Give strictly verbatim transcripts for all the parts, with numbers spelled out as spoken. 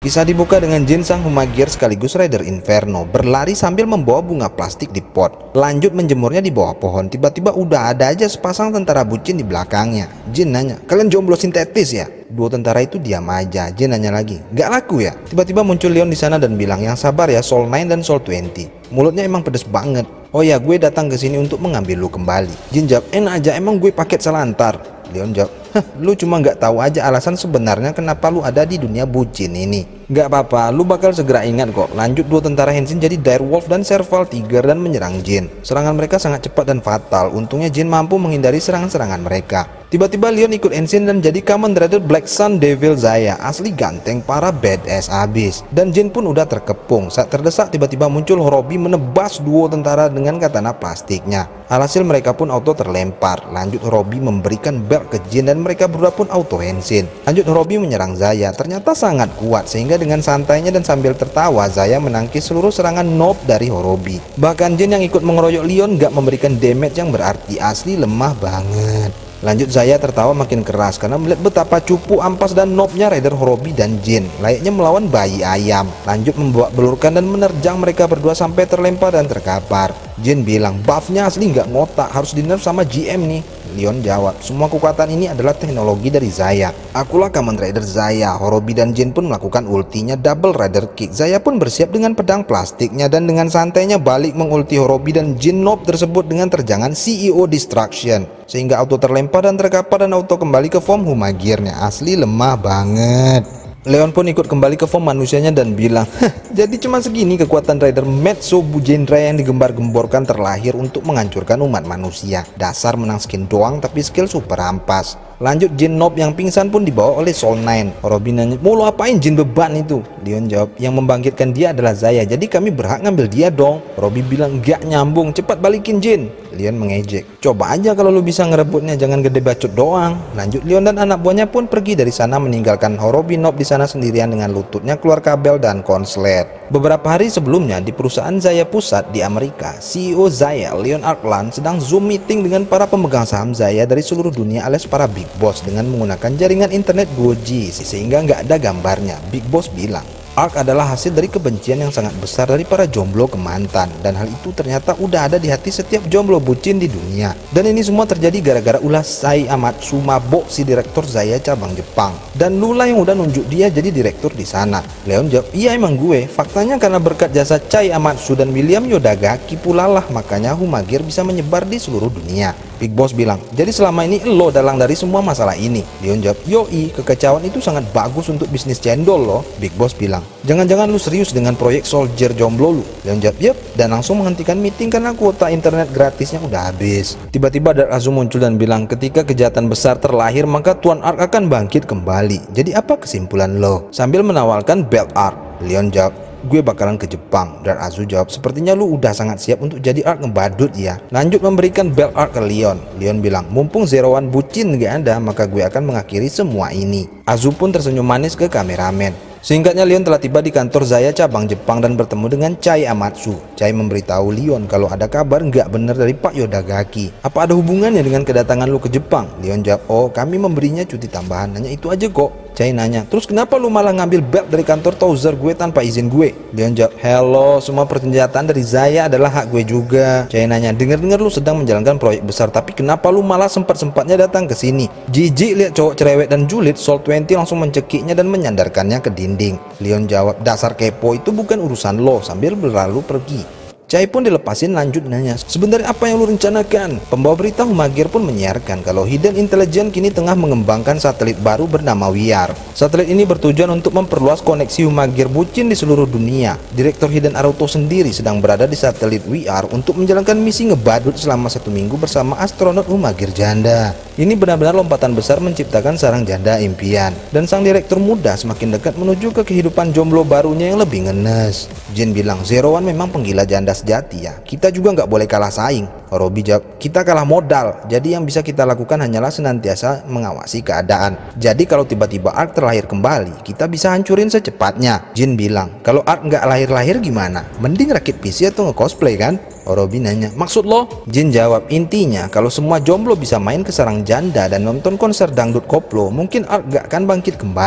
Kisah dibuka dengan Jin sang Humagir sekaligus Rider Inferno berlari sambil membawa bunga plastik di pot. Lanjut menjemurnya di bawah pohon. Tiba-tiba udah ada aja sepasang tentara bucin di belakangnya. Jin nanya, kalian jomblo sintetis ya? Dua tentara itu diam aja. Jin nanya lagi, gak laku ya? Tiba-tiba muncul Leon di sana dan bilang, yang sabar ya Soul nine dan Soul twenty. Mulutnya emang pedes banget. Oh ya, gue datang ke sini untuk mengambil lu kembali. Jin jawab, enak aja, emang gue paket selantar. Leon jawab, hah, lu cuma nggak tahu aja alasan sebenarnya kenapa lu ada di dunia bucin ini. Nggak apa-apa, lu bakal segera ingat kok. Lanjut, dua tentara Henshin jadi Direwolf dan Serval Tiger dan menyerang Jin. Serangan mereka sangat cepat dan fatal. Untungnya Jin mampu menghindari serangan-serangan mereka. Tiba-tiba Leon ikut Henshin dan jadi Kamen Rider Black Sun Devil Zaya. Asli ganteng, para badass abis. Dan Jin pun udah terkepung. Saat terdesak tiba-tiba muncul Horobi menebas duo tentara dengan katana plastiknya. Alhasil mereka pun auto terlempar. Lanjut Horobi memberikan belt ke Jin dan mereka berdua pun auto Henshin. Lanjut Horobi menyerang Zaya. Ternyata sangat kuat sehingga dengan santainya dan sambil tertawa Zaya menangkis seluruh serangan noob dari Horobi. Bahkan Jin yang ikut mengeroyok Leon gak memberikan damage yang berarti. Asli lemah banget. Lanjut Zaya tertawa makin keras karena melihat betapa cupu, ampas dan noobnya Rider Horobi dan Jin, layaknya melawan bayi ayam. Lanjut membawa belurkan dan menerjang mereka berdua sampai terlempar dan terkapar. Jin bilang, buffnya asli nggak ngotak, harus di nerf sama G M nih. Leon jawab, semua kekuatan ini adalah teknologi dari Zaya. Akulah Kamen Rider Zaya. Horobi dan Jin pun melakukan ultinya double Rider Kick. Zaya pun bersiap dengan pedang plastiknya dan dengan santainya balik mengulti Horobi dan Jin noob tersebut dengan terjangan C E O Destruction, sehingga auto terlempar dan terkapar dan auto kembali ke form Humagirnya. Asli lemah banget. Leon pun ikut kembali ke form manusianya dan bilang, heh, jadi cuma segini kekuatan Rider Metso Bujendra yang digembar-gemborkan terlahir untuk menghancurkan umat manusia. Dasar menang skin doang tapi skill super ampas. Lanjut Jin noob yang pingsan pun dibawa oleh Soul nine. Horobi nanya, mau lo apain Jin beban itu? Leon jawab, yang membangkitkan dia adalah Zaya, jadi kami berhak ngambil dia dong. Horobi bilang, gak nyambung, cepat balikin Jin. Leon mengejek, coba aja kalau lu bisa ngerebutnya, jangan gede bacot doang. Lanjut Leon dan anak buahnya pun pergi dari sana meninggalkan Horobi noob di sana sendirian dengan lututnya keluar kabel dan konslet. Beberapa hari sebelumnya di perusahaan Zaya Pusat di Amerika, C E O Zaya, Leon Arkland, sedang zoom meeting dengan para pemegang saham Zaya dari seluruh dunia alias para big boss dengan menggunakan jaringan internet dua G sehingga nggak ada gambarnya. Big Boss bilang, Ark adalah hasil dari kebencian yang sangat besar dari para jomblo ke mantan, dan hal itu ternyata udah ada di hati setiap jomblo bucin di dunia. Dan ini semua terjadi gara-gara ulah Sai Amatsu mabok si direktur Zaya cabang Jepang, dan Lula yang udah nunjuk dia jadi direktur di sana. Leon jawab, iya emang gue, faktanya karena berkat jasa Chai Amatsu dan William Yodagaki pula lah makanya Humagir bisa menyebar di seluruh dunia. Big Boss bilang, jadi selama ini lo dalang dari semua masalah ini. Leon jawab, yoi, kekacauan itu sangat bagus untuk bisnis cendol loh. Big Boss bilang, jangan-jangan lu serius dengan proyek soldier jomblo lu? Leon jawab, yep, dan langsung menghentikan meeting karena kuota internet gratisnya udah habis. Tiba-tiba Dark Azu muncul dan bilang, ketika kejahatan besar terlahir maka Tuan Ark akan bangkit kembali. Jadi apa kesimpulan lo? Sambil menawarkan belt Ark. Leon jawab, gue bakalan ke Jepang. Dark Azu jawab, sepertinya lu udah sangat siap untuk jadi Ark ngebadut ya. Lanjut memberikan belt Ark ke Leon. Leon bilang, mumpung Zero One bucin gak ada, maka gue akan mengakhiri semua ini. Azu pun tersenyum manis ke kameramen. Singkatnya, Leon telah tiba di kantor Zaya cabang Jepang dan bertemu dengan Chai Amatsu. Chai memberitahu Leon kalau ada kabar nggak benar dari Pak Yodagaki. Apa ada hubungannya dengan kedatangan lu ke Jepang? Leon jawab, oh kami memberinya cuti tambahan, hanya itu aja kok. Chai nanya, terus kenapa lu malah ngambil belt dari kantor Towser gue tanpa izin gue? Leon jawab, hello, semua persenjataan dari Zaya adalah hak gue juga. Chai nanya, denger-dengar lu sedang menjalankan proyek besar, tapi kenapa lu malah sempat-sempatnya datang ke sini? Jijik lihat cowok cerewet dan julid. Soul twenty langsung mencekiknya dan menyandarkannya ke dinding. Leon jawab, dasar kepo, itu bukan urusan lo, sambil berlalu pergi. Chai pun dilepasin. Lanjut nanya, sebenarnya apa yang lu rencanakan? Pembawa berita Humagir pun menyiarkan kalau Hidden Intelligence kini tengah mengembangkan satelit baru bernama W I A R. Satelit ini bertujuan untuk memperluas koneksi Humagir bucin di seluruh dunia. Direktur Hidden Aruto sendiri sedang berada di satelit W I A R untuk menjalankan misi ngebadut selama satu minggu bersama astronot Humagir janda. Ini benar-benar lompatan besar menciptakan sarang janda impian, dan sang direktur muda semakin dekat menuju ke kehidupan jomblo barunya yang lebih ngenes. Jin bilang, Zero One memang penggila janda sejati ya, kita juga nggak boleh kalah saing. Horobi jawab, kita kalah modal, jadi yang bisa kita lakukan hanyalah senantiasa mengawasi keadaan. Jadi kalau tiba-tiba Ark terlahir kembali, kita bisa hancurin secepatnya. Jin bilang, kalau Ark nggak lahir-lahir gimana? Mending rakit P C atau nge-cosplay kan? Horobi nanya, maksud lo? Jin jawab, intinya kalau semua jomblo bisa main ke sarang janda dan nonton konser dangdut koplo, mungkin Ark gak akan bangkit kembali.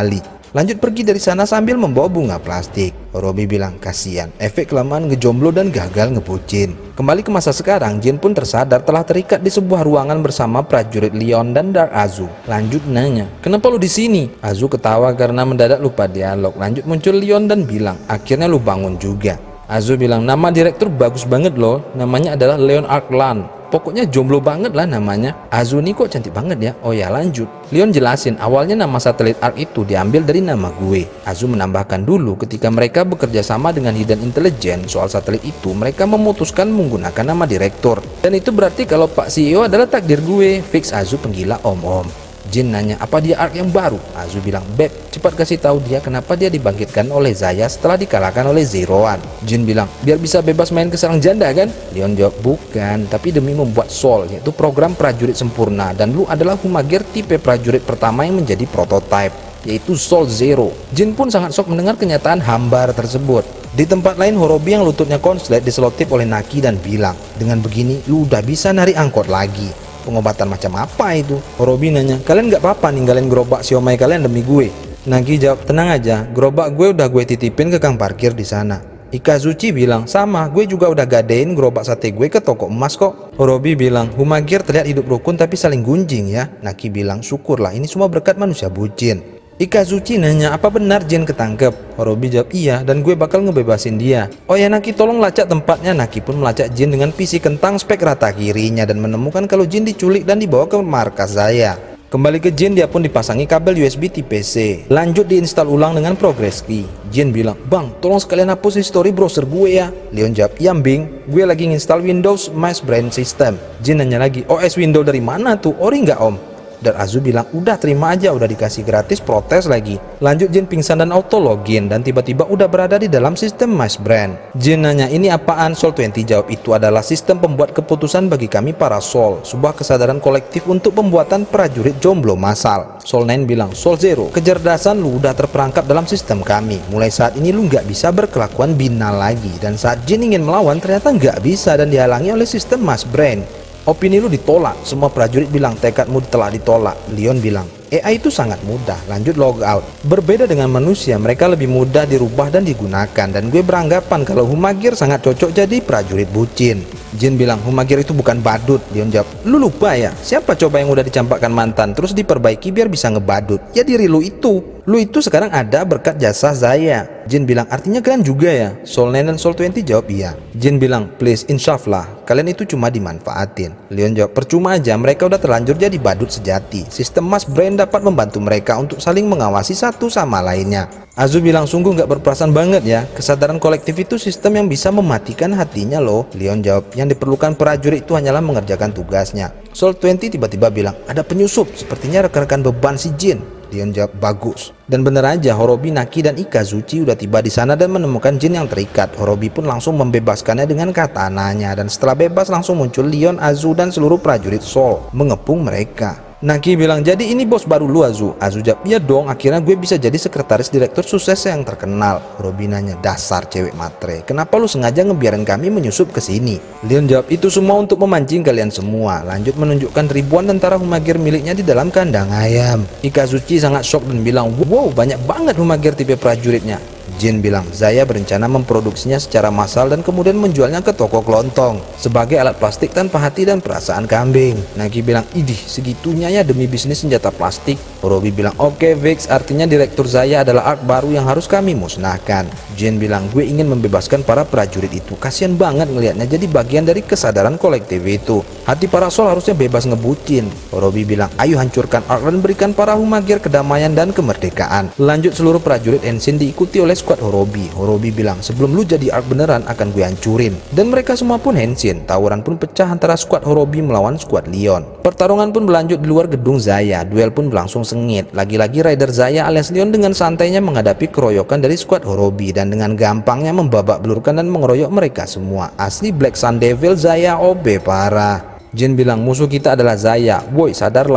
Lanjut pergi dari sana sambil membawa bunga plastik. Horobi bilang kasihan, efek kelamaan ngejomblo dan gagal ngebucin. Kembali ke masa sekarang, Jin pun tersadar telah terikat di sebuah ruangan bersama prajurit Leon dan Dark Azu. Lanjut nanya, kenapa lu di sini? Azu ketawa karena mendadak lupa dialog. Lanjut muncul Leon dan bilang, akhirnya lu bangun juga. Azu bilang, nama direktur bagus banget loh, namanya adalah Leon Arklan. Pokoknya jomblo banget lah namanya. Azu nih kok cantik banget ya. Oh ya lanjut. Leon jelasin awalnya nama satelit Ark itu diambil dari nama gue. Azu menambahkan dulu ketika mereka bekerja sama dengan Hidden Intelligence soal satelit itu, mereka memutuskan menggunakan nama direktur. Dan itu berarti kalau Pak C E O adalah takdir gue. Fix Azu penggila om-om. Jin nanya apa dia Ark yang baru. Azu bilang, Beb, cepat kasih tahu dia kenapa dia dibangkitkan oleh Zaya setelah dikalahkan oleh Zeroan. Jin bilang, biar bisa bebas main ke sarang janda kan? Leon jawab, bukan, tapi demi membuat Sol, yaitu program prajurit sempurna, dan lu adalah Humagir tipe prajurit pertama yang menjadi prototipe, yaitu Sol Zero. Jin pun sangat shock mendengar kenyataan hambar tersebut. Di tempat lain, Horobi yang lututnya konslet diselotip oleh Naki dan bilang, dengan begini lu udah bisa narik angkot lagi. Pengobatan macam apa itu? Horobi nanya, kalian nggak apa-apa ninggalin gerobak siomay kalian demi gue? Nagi jawab, tenang aja, gerobak gue udah gue titipin ke kang parkir di sana. Ikazuchi bilang, sama, gue juga udah gadein gerobak sate gue ke toko emas kok. Horobi bilang, Humagir terlihat hidup rukun tapi saling gunjing ya. Naki bilang, syukurlah ini semua berkat manusia bucin. Ikazuchi nanya, apa benar Jin ketangkep? Horobi jawab, iya, dan gue bakal ngebebasin dia. Oh ya Naki, tolong lacak tempatnya. Naki pun melacak Jin dengan P C kentang spek rata kirinya dan menemukan kalau Jin diculik dan dibawa ke markas Zaya. Kembali ke Jin, dia pun dipasangi kabel U S B tipe C. Lanjut diinstal ulang dengan progress key. Jin bilang, bang, tolong sekalian hapus history browser gue ya. Leon jawab, iya Bing, gue lagi nginstal Windows Mass Brain System. Jin nanya lagi, O S Windows dari mana tuh? Ori nggak om? Dan Azu bilang, udah terima aja, udah dikasih gratis, protes lagi. Lanjut Jin pingsan dan auto login, dan tiba-tiba udah berada di dalam sistem Mass Brain. Jin nanya, ini apaan? Sol dua puluh jawab, itu adalah sistem pembuat keputusan bagi kami para Sol, sebuah kesadaran kolektif untuk pembuatan prajurit jomblo massal. Sol sembilan bilang, Sol Zero, kecerdasan lu udah terperangkap dalam sistem kami. Mulai saat ini lu nggak bisa berkelakuan binal lagi. Dan saat Jin ingin melawan, ternyata nggak bisa dan dihalangi oleh sistem Mass Brain. Opini lu ditolak, semua prajurit bilang tekadmu telah ditolak. Leon bilang, A I itu sangat mudah, lanjut log out. Berbeda dengan manusia, mereka lebih mudah dirubah dan digunakan. Dan gue beranggapan kalau Humagir sangat cocok jadi prajurit bucin. Jin bilang, Humagir itu bukan badut. Leon jawab, lu lupa ya, siapa coba yang udah dicampakkan mantan terus diperbaiki biar bisa ngebadut? Ya diri lu itu. Lu itu sekarang ada berkat jasa Zaya. Jin bilang, artinya kalian juga ya? Sol sembilan dan Sol dua puluh jawab iya. Jin bilang, please, insyaallah, kalian itu cuma dimanfaatin. Leon jawab, percuma aja, mereka udah terlanjur jadi badut sejati. Sistem Mass Brain dapat membantu mereka untuk saling mengawasi satu sama lainnya. Azu bilang, sungguh nggak berperasaan banget ya. Kesadaran kolektif itu sistem yang bisa mematikan hatinya loh. Leon jawab, yang diperlukan prajurit itu hanyalah mengerjakan tugasnya. Sol dua puluh tiba-tiba bilang, ada penyusup, sepertinya rekan-rekan beban si Jin. Leon jawab, bagus. Dan bener aja, Horobi, Naki, dan Ikazuchi udah tiba di sana dan menemukan Jin yang terikat. Horobi pun langsung membebaskannya dengan katananya. Dan setelah bebas langsung muncul Leon, Azu, dan seluruh prajurit Sol mengepung mereka. Naki bilang, jadi ini bos baru lu Azu? Azu jawab, iya dong, akhirnya gue bisa jadi sekretaris direktur sukses yang terkenal. Horobi nanya, dasar cewek matre, kenapa lu sengaja ngebiarin kami menyusup ke sini? Leon jawab, itu semua untuk memancing kalian semua. Lanjut menunjukkan ribuan tentara Humagir miliknya di dalam kandang ayam. Ikazuchi sangat shock dan bilang, wow, banyak banget Humagir tipe prajuritnya. Jin bilang, Zaya berencana memproduksinya secara massal dan kemudian menjualnya ke toko kelontong sebagai alat plastik tanpa hati dan perasaan kambing. Nagi bilang, idih, segitunya ya demi bisnis senjata plastik. Horobi bilang, oke okay, Vix, artinya direktur Zaya adalah Ark baru yang harus kami musnahkan. Jin bilang, gue ingin membebaskan para prajurit itu. Kasian banget ngelihatnya jadi bagian dari kesadaran kolektif itu. Hati para Sol harusnya bebas ngebucin. Horobi bilang, ayo hancurkan Ark dan berikan para Humagir kedamaian dan kemerdekaan. Lanjut seluruh prajurit Ensign diikuti oleh squad Horobi. Horobi bilang, sebelum lu jadi Ark beneran akan gue hancurin. Dan mereka semua pun Henshin. Tawuran pun pecah antara squad Horobi melawan squad Leon. Pertarungan pun berlanjut di luar gedung Zaya. Duel pun berlangsung sengit. Lagi-lagi Rider Zaya alias Leon dengan santainya menghadapi keroyokan dari squad Horobi dan dengan gampangnya membabak belurkan dan mengeroyok mereka semua. Asli Black Sun Devil Zaya O B parah. Jin bilang, musuh kita adalah Zaya. Woi, sadarlah.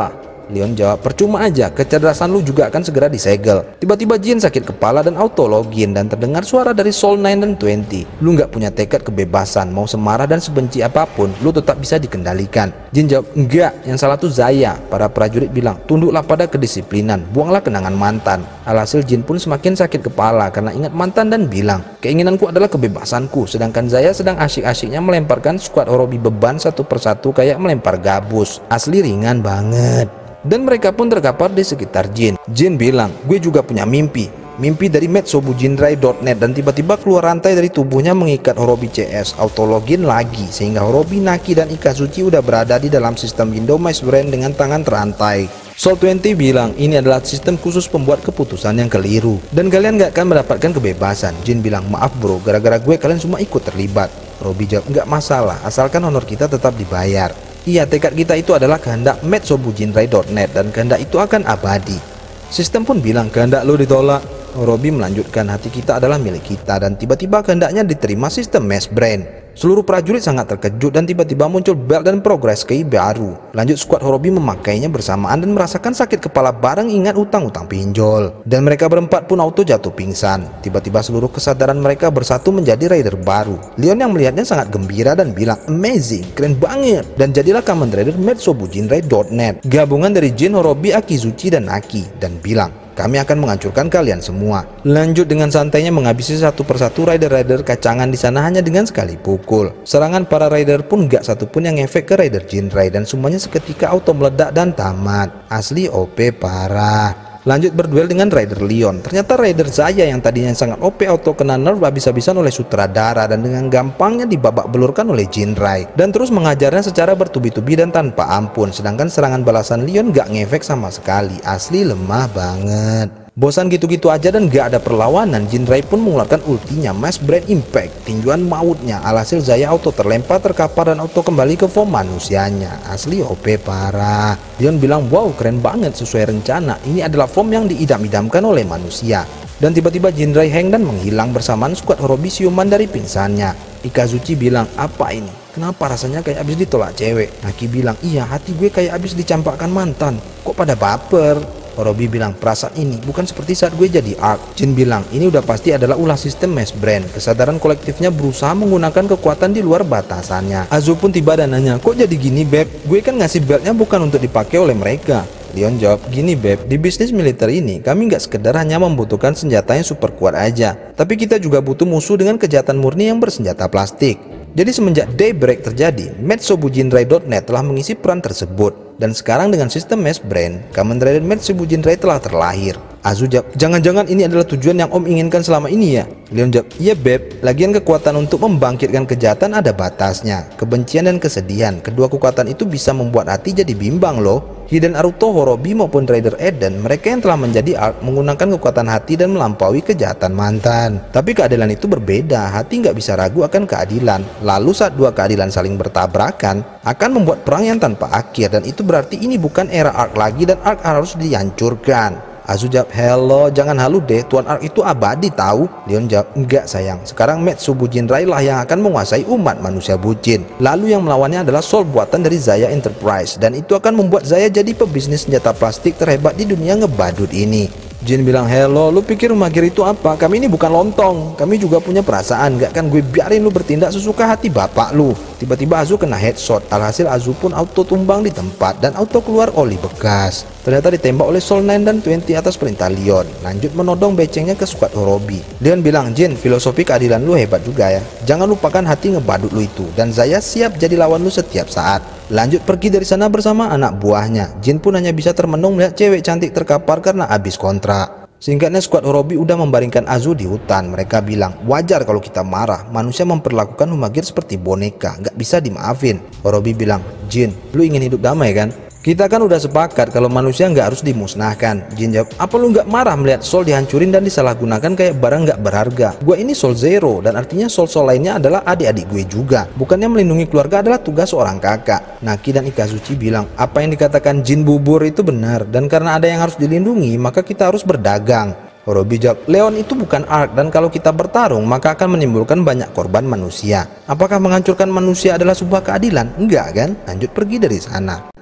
Leon jawab, percuma aja, kecerdasan lu juga akan segera disegel. Tiba-tiba Jin sakit kepala dan auto login dan terdengar suara dari Soul Nine dan Twenty. Lu nggak punya tekad kebebasan, mau semarah dan sebenci apapun, lu tetap bisa dikendalikan. Jin jawab, enggak, yang salah tuh Zaya. Para prajurit bilang, tunduklah pada kedisiplinan, buanglah kenangan mantan. Alhasil Jin pun semakin sakit kepala karena ingat mantan dan bilang, keinginanku adalah kebebasanku, sedangkan Zaya sedang asyik-asyiknya melemparkan skuad Horobi beban satu persatu kayak melempar gabus. Asli ringan banget. Dan mereka pun terkapar di sekitar Jin. Jin bilang, gue juga punya mimpi. Mimpi dari metsobujinrai dot net dan tiba-tiba keluar rantai dari tubuhnya mengikat Horobi C S. Auto login lagi sehingga Horobi, Naki dan Ikazuchi udah berada di dalam sistem Windows Maze Brain dengan tangan terantai. Soul Twenty bilang ini adalah sistem khusus pembuat keputusan yang keliru dan kalian gak akan mendapatkan kebebasan. Jin bilang, maaf bro, gara-gara gue kalian semua ikut terlibat. Horobi jawab, nggak masalah, asalkan honor kita tetap dibayar. Iya, tekad kita itu adalah kehendak metsobujinrai dot net dan kehendak itu akan abadi. Sistem pun bilang, kehendak lo ditolak. Horobi melanjutkan, hati kita adalah milik kita, dan tiba-tiba kehendaknya diterima sistem Maze Brain. Seluruh prajurit sangat terkejut dan tiba-tiba muncul belt dan progress key baru. Lanjut skuad Horobi memakainya bersamaan dan merasakan sakit kepala bareng ingat utang-utang pinjol. Dan mereka berempat pun auto jatuh pingsan. Tiba-tiba seluruh kesadaran mereka bersatu menjadi Raider baru. Leon yang melihatnya sangat gembira dan bilang, amazing, keren banget. Dan jadilah Kamen Rider metsobujinrai dot net, gabungan dari Jin, Horobi, Akizuchi, dan Naki, dan bilang, kami akan menghancurkan kalian semua. Lanjut dengan santainya menghabisi satu persatu Raider-Raider kacangan di sana hanya dengan sekali pukul. Serangan para Raider pun gak satupun yang efek ke Raider Jinrai dan semuanya seketika auto meledak dan tamat. Asli O P parah. Lanjut berduel dengan Raider Leon. Ternyata Raider Zaya yang tadinya sangat O P auto kena nerf habis-habisan oleh sutradara dan dengan gampangnya dibabak belurkan oleh Jinrai dan terus mengajarnya secara bertubi-tubi dan tanpa ampun. Sedangkan serangan balasan Leon gak ngefek sama sekali. Asli lemah banget. Bosan gitu-gitu aja dan gak ada perlawanan, Jinrai pun mengeluarkan ultinya Maze Brain Impact, tinjuan mautnya. Alhasil Zaya auto terlempar, terkapar dan auto kembali ke form manusianya. Asli O P parah. Leon bilang, wow keren banget, sesuai rencana. Ini adalah form yang diidam-idamkan oleh manusia. Dan tiba-tiba Jinrai hang dan menghilang bersamaan skuad Horobi siuman dari pingsannya. Ikazuchi bilang, apa ini? Kenapa rasanya kayak abis ditolak cewek? Naki bilang, iya hati gue kayak abis dicampakkan mantan. Kok pada baper? Horobi bilang, perasaan ini bukan seperti saat gue jadi Ark. Jin bilang, ini udah pasti adalah ulah sistem Maze Brain. Kesadaran kolektifnya berusaha menggunakan kekuatan di luar batasannya. Azu pun tiba dan nanya, kok jadi gini beb? Gue kan ngasih beltnya bukan untuk dipakai oleh mereka. Leon jawab, gini beb, di bisnis militer ini kami nggak sekedar hanya membutuhkan senjata yang super kuat aja, tapi kita juga butuh musuh dengan kejahatan murni yang bersenjata plastik. Jadi semenjak Daybreak terjadi, metsobujinrai dot net telah mengisi peran tersebut. Dan sekarang dengan sistem Maze Brain, Kamen Rider Metsubujinrai telah terlahir. Azu jawab, jangan-jangan ini adalah tujuan yang om inginkan selama ini ya? Leon jawab, iya beb, lagian kekuatan untuk membangkitkan kejahatan ada batasnya. Kebencian dan kesedihan, kedua kekuatan itu bisa membuat hati jadi bimbang loh. Hiden Aruto, Horobi maupun Raider Eden, mereka yang telah menjadi Ark menggunakan kekuatan hati dan melampaui kejahatan mantan. Tapi keadilan itu berbeda, hati nggak bisa ragu akan keadilan. Lalu saat dua keadilan saling bertabrakan, akan membuat perang yang tanpa akhir, dan itu berarti ini bukan era Ark lagi dan Ark harus dihancurkan. Azu jawab, hello, jangan halu deh, Tuan Ark itu abadi tahu. Leon jawab, enggak sayang, sekarang Metsubujinrai lah yang akan menguasai umat manusia bucin. Lalu yang melawannya adalah Soul buatan dari Zaya Enterprise, dan itu akan membuat Zaya jadi pebisnis senjata plastik terhebat di dunia ngebadut ini. Jin bilang, hello, lu pikir Magir itu apa? Kami ini bukan lontong, kami juga punya perasaan, gak kan gue biarin lu bertindak sesuka hati bapak lu. Tiba-tiba Azu kena headshot, alhasil Azu pun auto tumbang di tempat dan auto keluar oli bekas. Ternyata ditembak oleh Soul Nine dan Twenty atas perintah Leon. Lanjut menodong becengnya ke skuad Horobi. Leon bilang, Jin, filosofi keadilan lu hebat juga ya. Jangan lupakan hati ngebadut lu itu, dan Zaya siap jadi lawan lu setiap saat. Lanjut pergi dari sana bersama anak buahnya. Jin pun hanya bisa termenung melihat cewek cantik terkapar karena habis kontrak. Singkatnya skuad Horobi udah membaringkan Azu di hutan. Mereka bilang, wajar kalau kita marah, manusia memperlakukan Humagir seperti boneka, nggak bisa dimaafin. Horobi bilang, Jin, lu ingin hidup damai kan? Kita kan udah sepakat kalau manusia nggak harus dimusnahkan. Jin jawab, apa lu nggak marah melihat Soul dihancurin dan disalahgunakan kayak barang nggak berharga? Gue ini Soul Zero, dan artinya Soul-Soul lainnya adalah adik-adik gue juga. Bukannya melindungi keluarga adalah tugas seorang kakak. Naki dan Ikazuchi bilang, apa yang dikatakan Jin bubur itu benar, dan karena ada yang harus dilindungi, maka kita harus berdagang. Horobi jawab, Leon itu bukan Ark, dan kalau kita bertarung maka akan menimbulkan banyak korban manusia. Apakah menghancurkan manusia adalah sebuah keadilan? Enggak kan? Lanjut pergi dari sana.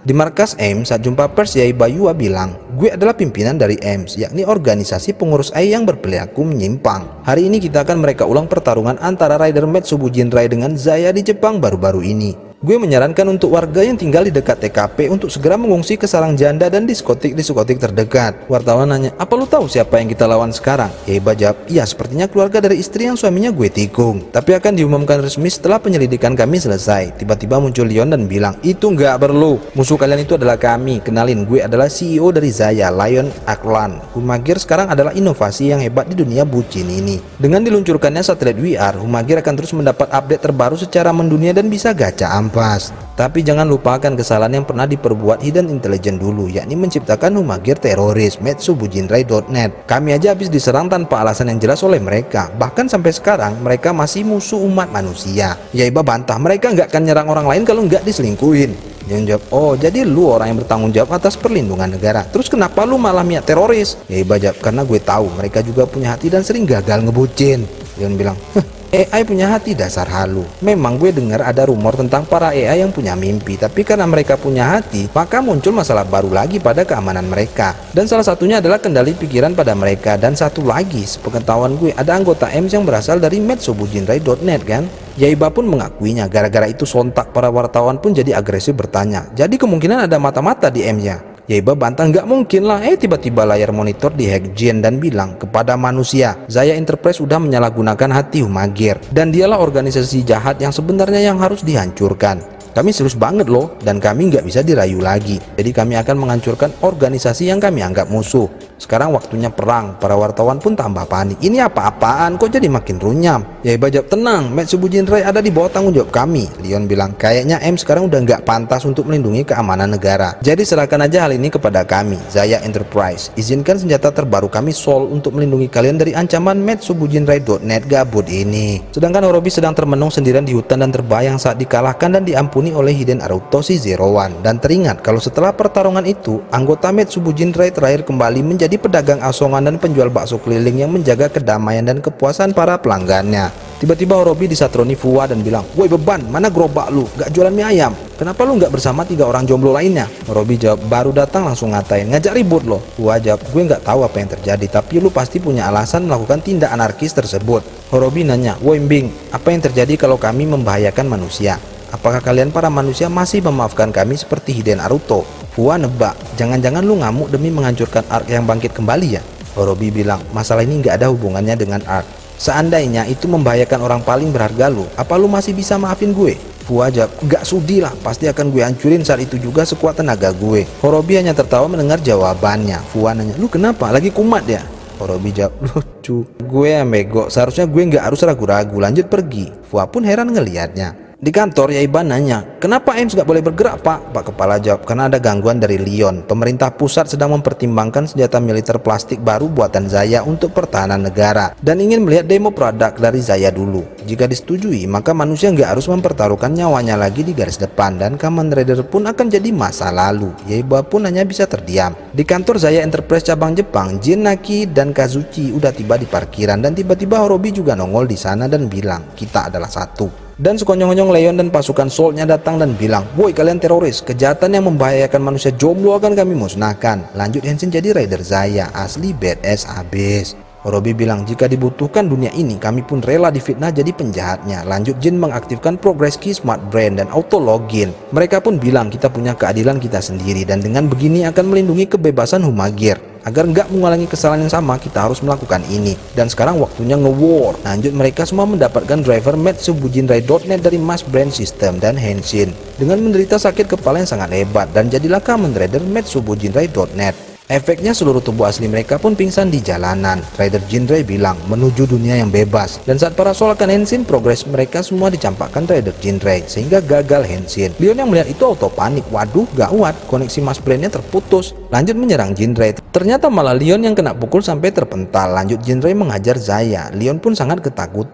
Di markas A I M saat jumpa pers, Yai Bayua bilang, gue adalah pimpinan dari A I M S, yakni organisasi pengurus A I yang berperilaku menyimpang. Hari ini kita akan mereka ulang pertarungan antara Rider Metsu Bujinrai dengan Zaya di Jepang baru-baru ini. Gue menyarankan untuk warga yang tinggal di dekat T K P untuk segera mengungsi ke sarang janda dan diskotik-diskotik terdekat. Wartawan nanya, apa lu tahu siapa yang kita lawan sekarang? Yaiba jawab, iya sepertinya keluarga dari istri yang suaminya gue tikung. Tapi akan diumumkan resmi setelah penyelidikan kami selesai. Tiba-tiba muncul Leon dan bilang, itu nggak perlu. Musuh kalian itu adalah kami. Kenalin, gue adalah C E O dari Zaya, Lion Aklan. Humagir sekarang adalah inovasi yang hebat di dunia bucin ini. Dengan diluncurkannya satelit W R, Humagir akan terus mendapat update terbaru secara mendunia dan bisa gacha am. Pas. Tapi jangan lupakan kesalahan yang pernah diperbuat Hidden Intelligence dulu, yakni menciptakan Humagir teroris Metsu Bujinrai dot net. Kami aja habis diserang tanpa alasan yang jelas oleh mereka. Bahkan sampai sekarang mereka masih musuh umat manusia. Yaiba bantah, mereka nggak akan nyerang orang lain kalau nggak diselingkuhin. Dia jawab, oh jadi lu orang yang bertanggung jawab atas perlindungan negara. Terus kenapa lu malah niat teroris? Yaiba jawab, karena gue tahu mereka juga punya hati dan sering gagal ngebucin. Leon bilang, A I punya hati, dasar halu. Memang gue dengar ada rumor tentang para A I yang punya mimpi, tapi karena mereka punya hati, maka muncul masalah baru lagi pada keamanan mereka. Dan salah satunya adalah kendali pikiran pada mereka. Dan satu lagi, sepengetahuan gue, ada anggota A I M S yang berasal dari Metsu Bujinrai dot net kan? Yaiba pun mengakuinya. Gara-gara itu sontak para wartawan pun jadi agresif bertanya, jadi kemungkinan ada mata-mata di A I M-nya? Yaiba bantah, nggak mungkin lah. Eh tiba-tiba layar monitor dihack Jin dan bilang kepada manusia, Zaya Enterprise sudah menyalahgunakan hati Humagir dan dialah organisasi jahat yang sebenarnya yang harus dihancurkan. Kami serius banget loh, dan kami nggak bisa dirayu lagi. Jadi kami akan menghancurkan organisasi yang kami anggap musuh. Sekarang waktunya perang. Para wartawan pun tambah panik. Ini apa-apaan? Kok jadi makin runyam? Yaiba jawab, tenang, Metsu Bujinrai ada di bawah tanggung jawab kami. Leon bilang, kayaknya A I M sekarang udah nggak pantas untuk melindungi keamanan negara. Jadi serahkan aja hal ini kepada kami, Zaya Enterprise. Izinkan senjata terbaru kami Soul untuk melindungi kalian dari ancaman Metsu Bujinrai dot net gabut ini. Sedangkan Horobi sedang termenung sendirian di hutan dan terbayang saat dikalahkan dan diampuni oleh Hiden Arutoshi Zero One. Dan teringat kalau setelah pertarungan itu, anggota Metsu Bujinrai terakhir kembali menjadi pedagang asongan dan penjual bakso keliling yang menjaga kedamaian dan kepuasan para pelanggannya. Tiba-tiba Horobi disatroni Fuwa dan bilang, woi beban, mana gerobak lu? Gak jualan mie ayam? Kenapa lu gak bersama tiga orang jomblo lainnya? Horobi jawab, baru datang langsung ngatain, ngajak ribut loh. Fuwa jawab, gue gak tahu apa yang terjadi, tapi lu pasti punya alasan melakukan tindak anarkis tersebut. Horobi nanya, woi Mbing, apa yang terjadi kalau kami membahayakan manusia? Apakah kalian para manusia masih memaafkan kami seperti Hiden Aruto? Fuwa nebak, jangan-jangan lu ngamuk demi menghancurkan Ark yang bangkit kembali ya? Horobi bilang, masalah ini nggak ada hubungannya dengan Ark. Seandainya itu membahayakan orang paling berharga lu, apa lu masih bisa maafin gue? Fuwa jawab, gak sudi lah, pasti akan gue hancurin saat itu juga sekuat tenaga gue. Horobi hanya tertawa mendengar jawabannya. Fuwa nanya, lu kenapa? Lagi kumat ya? Horobi jawab, lucu, gue yang bego, seharusnya gue nggak harus ragu-ragu, lanjut pergi. Fuwa pun heran ngelihatnya. Di kantor, Yaiba nanya, kenapa A I M S gak boleh bergerak pak? Pak Kepala jawab, karena ada gangguan dari Leon. Pemerintah pusat sedang mempertimbangkan senjata militer plastik baru buatan Zaya untuk pertahanan negara dan ingin melihat demo produk dari Zaya dulu. Jika disetujui, maka manusia nggak harus mempertaruhkan nyawanya lagi di garis depan dan Kamen Rider pun akan jadi masa lalu. Yaiba pun hanya bisa terdiam. Di kantor Zaya Enterprise cabang Jepang, Jin, Naki, dan Kazuchi udah tiba di parkiran dan tiba-tiba Horobi juga nongol di sana dan bilang, kita adalah satu. Dan sekonyong-konyong Leon dan pasukan Soul-nya datang dan bilang, woi kalian teroris, kejahatan yang membahayakan manusia jomblo akan kami musnahkan. Lanjut Henshin jadi Rider Zaya, asli badass abis. Horobi bilang, jika dibutuhkan dunia ini, kami pun rela difitnah jadi penjahatnya. Lanjut Jin mengaktifkan Progress Key Smart Brain dan Auto Login. Mereka pun bilang, kita punya keadilan kita sendiri dan dengan begini akan melindungi kebebasan Humagir. Agar nggak mengulangi kesalahan yang sama, kita harus melakukan ini. Dan sekarang waktunya nge-war. Lanjut mereka semua mendapatkan driver Metsu Bujinrai dot net dari Mass Brain System dan Henshin dengan menderita sakit kepala yang sangat hebat dan jadilah Kamen Rider Metsu Bujinrai dot net. Efeknya seluruh tubuh asli mereka pun pingsan di jalanan. Rider Jinrai bilang menuju dunia yang bebas. Dan saat para Soul akan Henshin, progres mereka semua dicampakkan Rider Jinrai sehingga gagal Henshin. Leon yang melihat itu auto panik. Waduh, gawat, koneksi Mass Brain-nya terputus. Lanjut menyerang Jinrai. Ternyata malah Leon yang kena pukul sampai terpental. Lanjut Jinrai menghajar Zaya. Leon pun sangat ketakutan.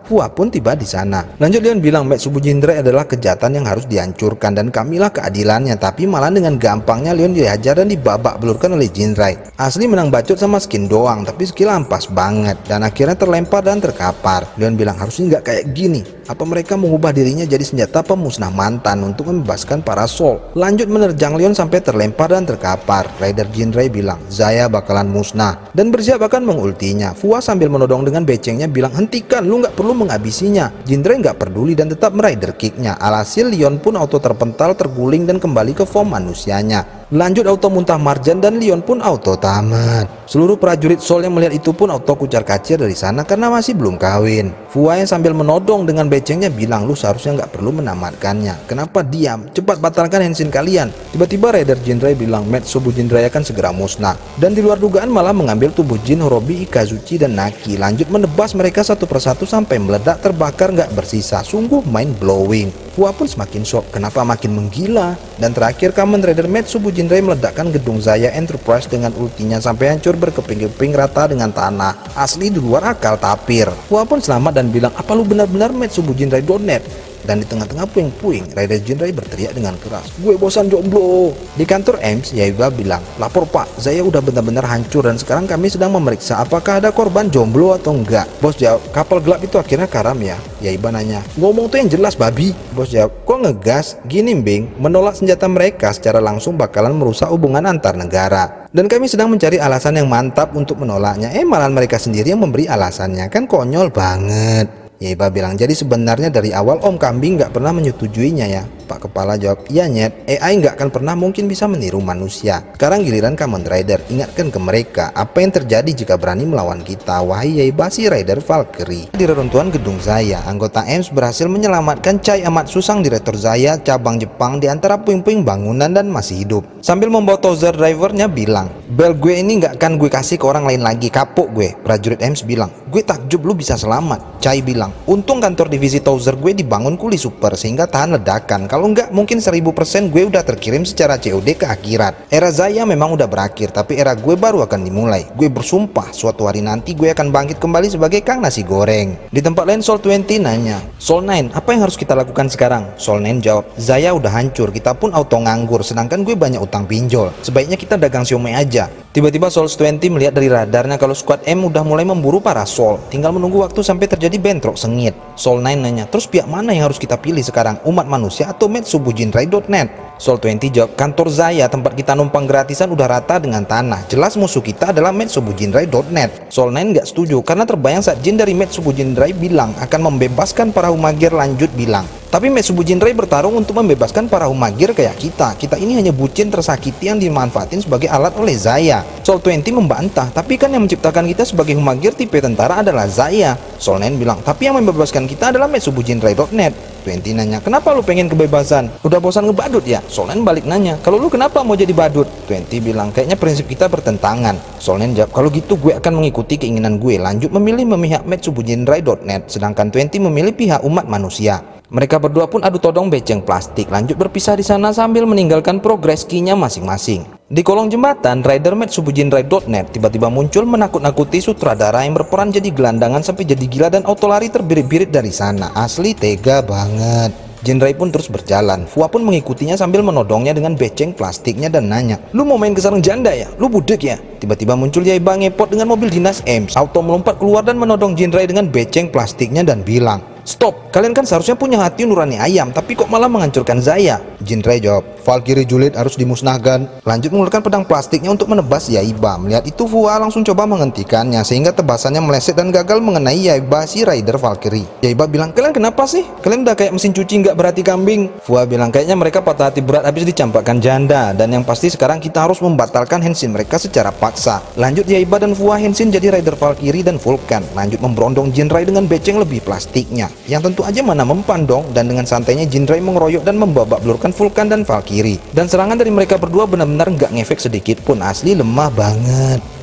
Fua pun tiba di sana. Lanjut Leon bilang Metsubu Jinrai adalah kejahatan yang harus dihancurkan dan kamilah keadilannya, tapi malah dengan gampangnya Leon dihajar dan dibabak belurkan oleh Jinrai. Asli menang bacot sama skin doang, tapi skill ampas banget dan akhirnya terlempar dan terkapar. Leon bilang harusnya nggak kayak gini. Apa mereka mengubah dirinya jadi senjata pemusnah mantan untuk membebaskan para soul? Lanjut menerjang Leon sampai terlempar dan terkapar. Rider Jinrai bilang Zaya bakalan musnah dan bersiap akan mengultinya. Fua sambil menodong dengan becengnya bilang hentikan, lu nggak perlu menghabisinya. Jinrai nggak peduli dan tetap merider kicknya. Alhasil Leon pun auto terpental, terguling dan kembali ke form manusianya. Lanjut auto muntah Marjan dan Leon pun auto tamat. Seluruh prajurit Soul yang melihat itu pun auto kucar kacir dari sana karena masih belum kawin. Fua yang sambil menodong dengan becengnya bilang lu seharusnya nggak perlu menamatkannya. Kenapa diam? Cepat batalkan henshin kalian. Tiba-tiba Rider Jinrai bilang Metsubu Jinrai akan segera musnah dan di luar dugaan malah mengambil tubuh Jin, Horobi, Ikazuchi dan Naki. Lanjut menebas mereka satu persatu sampai meledak, terbakar nggak bersisa. Sungguh mind blowing. Fua pun semakin shock, kenapa makin menggila. Dan terakhir Kamen Rider Metsubu Jinrai meledakkan gedung Zaya Enterprise dengan ultinya sampai hancur berkeping-keping rata dengan tanah. Asli di luar akal tapir. Fua pun selamat dan bilang apa lu benar-benar Metsubu Jinrai dot net. Dan di tengah-tengah puing-puing, Rider Jinrai berteriak dengan keras, gue bosan jomblo. Di kantor E M S, Yaiba bilang, lapor pak, Zaya udah benar-benar hancur dan sekarang kami sedang memeriksa apakah ada korban jomblo atau enggak. Bos jawab, kapal gelap itu akhirnya karam ya? Yaiba nanya, ngomong tuh yang jelas babi. Bos jawab, kok ngegas? Gini Bing, menolak senjata mereka secara langsung bakalan merusak hubungan antar negara. Dan kami sedang mencari alasan yang mantap untuk menolaknya. Eh malah mereka sendiri yang memberi alasannya, kan konyol banget. Yaiba bilang, jadi sebenarnya dari awal Om Kambing nggak pernah menyetujuinya ya? Pak Kepala jawab, iya nyet, A I nggak akan pernah mungkin bisa meniru manusia. Sekarang giliran Kamen Rider, ingatkan ke mereka apa yang terjadi jika berani melawan kita, wahai Yaiba si Rider Valkyrie. Di reruntuhan gedung Zaya, anggota E M S berhasil menyelamatkan Chai Amatsu sang direktur Zaya cabang Jepang di antara puing-puing bangunan dan masih hidup. Sambil membawa Tozer drivernya bilang, bel gue ini nggak akan gue kasih ke orang lain lagi, kapok gue. Prajurit E M S bilang, gue takjub lu bisa selamat. Chai bilang, untung kantor divisi Tozer gue dibangun kuli super sehingga tahan ledakan. Kalau enggak mungkin seribu persen gue udah terkirim secara C O D ke akhirat. Era Zaya memang udah berakhir, tapi era gue baru akan dimulai. Gue bersumpah suatu hari nanti gue akan bangkit kembali sebagai Kang Nasi Goreng. Di tempat lain Soul dua puluh nanya, Soul sembilan, apa yang harus kita lakukan sekarang? Soul sembilan jawab, Zaya udah hancur, kita pun auto nganggur, sedangkan gue banyak utang pinjol. Sebaiknya kita dagang siomay aja. Tiba-tiba Soul dua puluh melihat dari radarnya kalau Squad M udah mulai memburu para Soul. Tinggal menunggu waktu sampai terjadi bentrok sengit. Soul sembilan nanya, terus pihak mana yang harus kita pilih sekarang? Umat manusia atau Metsubu Jinrai dot net? Soul dua puluh jawab, kantor Zaya tempat kita numpang gratisan udah rata dengan tanah. Jelas musuh kita adalah Metsubu Jinrai dot net. Soul sembilan nggak setuju karena terbayang saat Jin dari Metsubu Jinrai bilang akan membebaskan para Humagir. Lanjut bilang, tapi Metsubu Jinrai bertarung untuk membebaskan para Humagir kayak kita. Kita ini hanya bucin tersakiti yang dimanfaatin sebagai alat oleh Zaya. Soul dua puluh membantah, tapi kan yang menciptakan kita sebagai Humagir tipe tentara adalah Zaya. Soul sembilan bilang, tapi yang membebaskan kita adalah Metsubu Jinrai dot net. dua puluh nanya, kenapa lu pengen kebebasan? Udah bosan ngebadut ya? Soul sembilan balik nanya, kalau lu kenapa mau jadi badut? dua puluh bilang, kayaknya prinsip kita bertentangan. Soul sembilan jawab, kalau gitu gue akan mengikuti keinginan gue. Lanjut memilih memihak Metsubu Jinrai dot net, sedangkan dua puluh memilih pihak umat manusia. Mereka berdua pun adu todong beceng plastik, lanjut berpisah di sana sambil meninggalkan progres key-nya masing-masing. Di kolong jembatan, Rider Metsubu Jinrai dot net tiba-tiba muncul menakut-nakuti sutradara yang berperan jadi gelandangan sampai jadi gila dan auto lari terbirit-birit dari sana. Asli tega banget. Jinrai pun terus berjalan. Fua pun mengikutinya sambil menodongnya dengan beceng plastiknya dan nanya, lu mau main ke sarang janda ya? Lu budek ya? Tiba-tiba muncul Yaiba ngepot dengan mobil dinas E M S, auto melompat keluar dan menodong Jinrai dengan beceng plastiknya dan bilang, stop, kalian kan seharusnya punya hati nurani ayam, tapi kok malah menghancurkan Zaya? Jinrai jawab, Valkyrie Julid harus dimusnahkan. Lanjut mengeluarkan pedang plastiknya untuk menebas Yaiba. Melihat itu Fua langsung coba menghentikannya sehingga tebasannya meleset dan gagal mengenai Yaiba si Rider Valkyrie. Yaiba bilang, kalian kenapa sih? Kalian udah kayak mesin cuci nggak berarti kambing. Fua bilang, kayaknya mereka patah hati berat habis dicampakkan janda, dan yang pasti sekarang kita harus membatalkan henshin mereka secara paksa. Lanjut Yaiba dan Fua henshin jadi Rider Valkyrie dan Vulcan. Lanjut memberondong Jinrai dengan beceng lebih plastiknya, yang tentu aja mana mempan dong. Dan dengan santainya Jinrai mengeroyok dan membabak belurkan Vulcan dan Valkyrie. Dan serangan dari mereka berdua benar-benar nggak ngefek sedikit pun, asli lemah banget.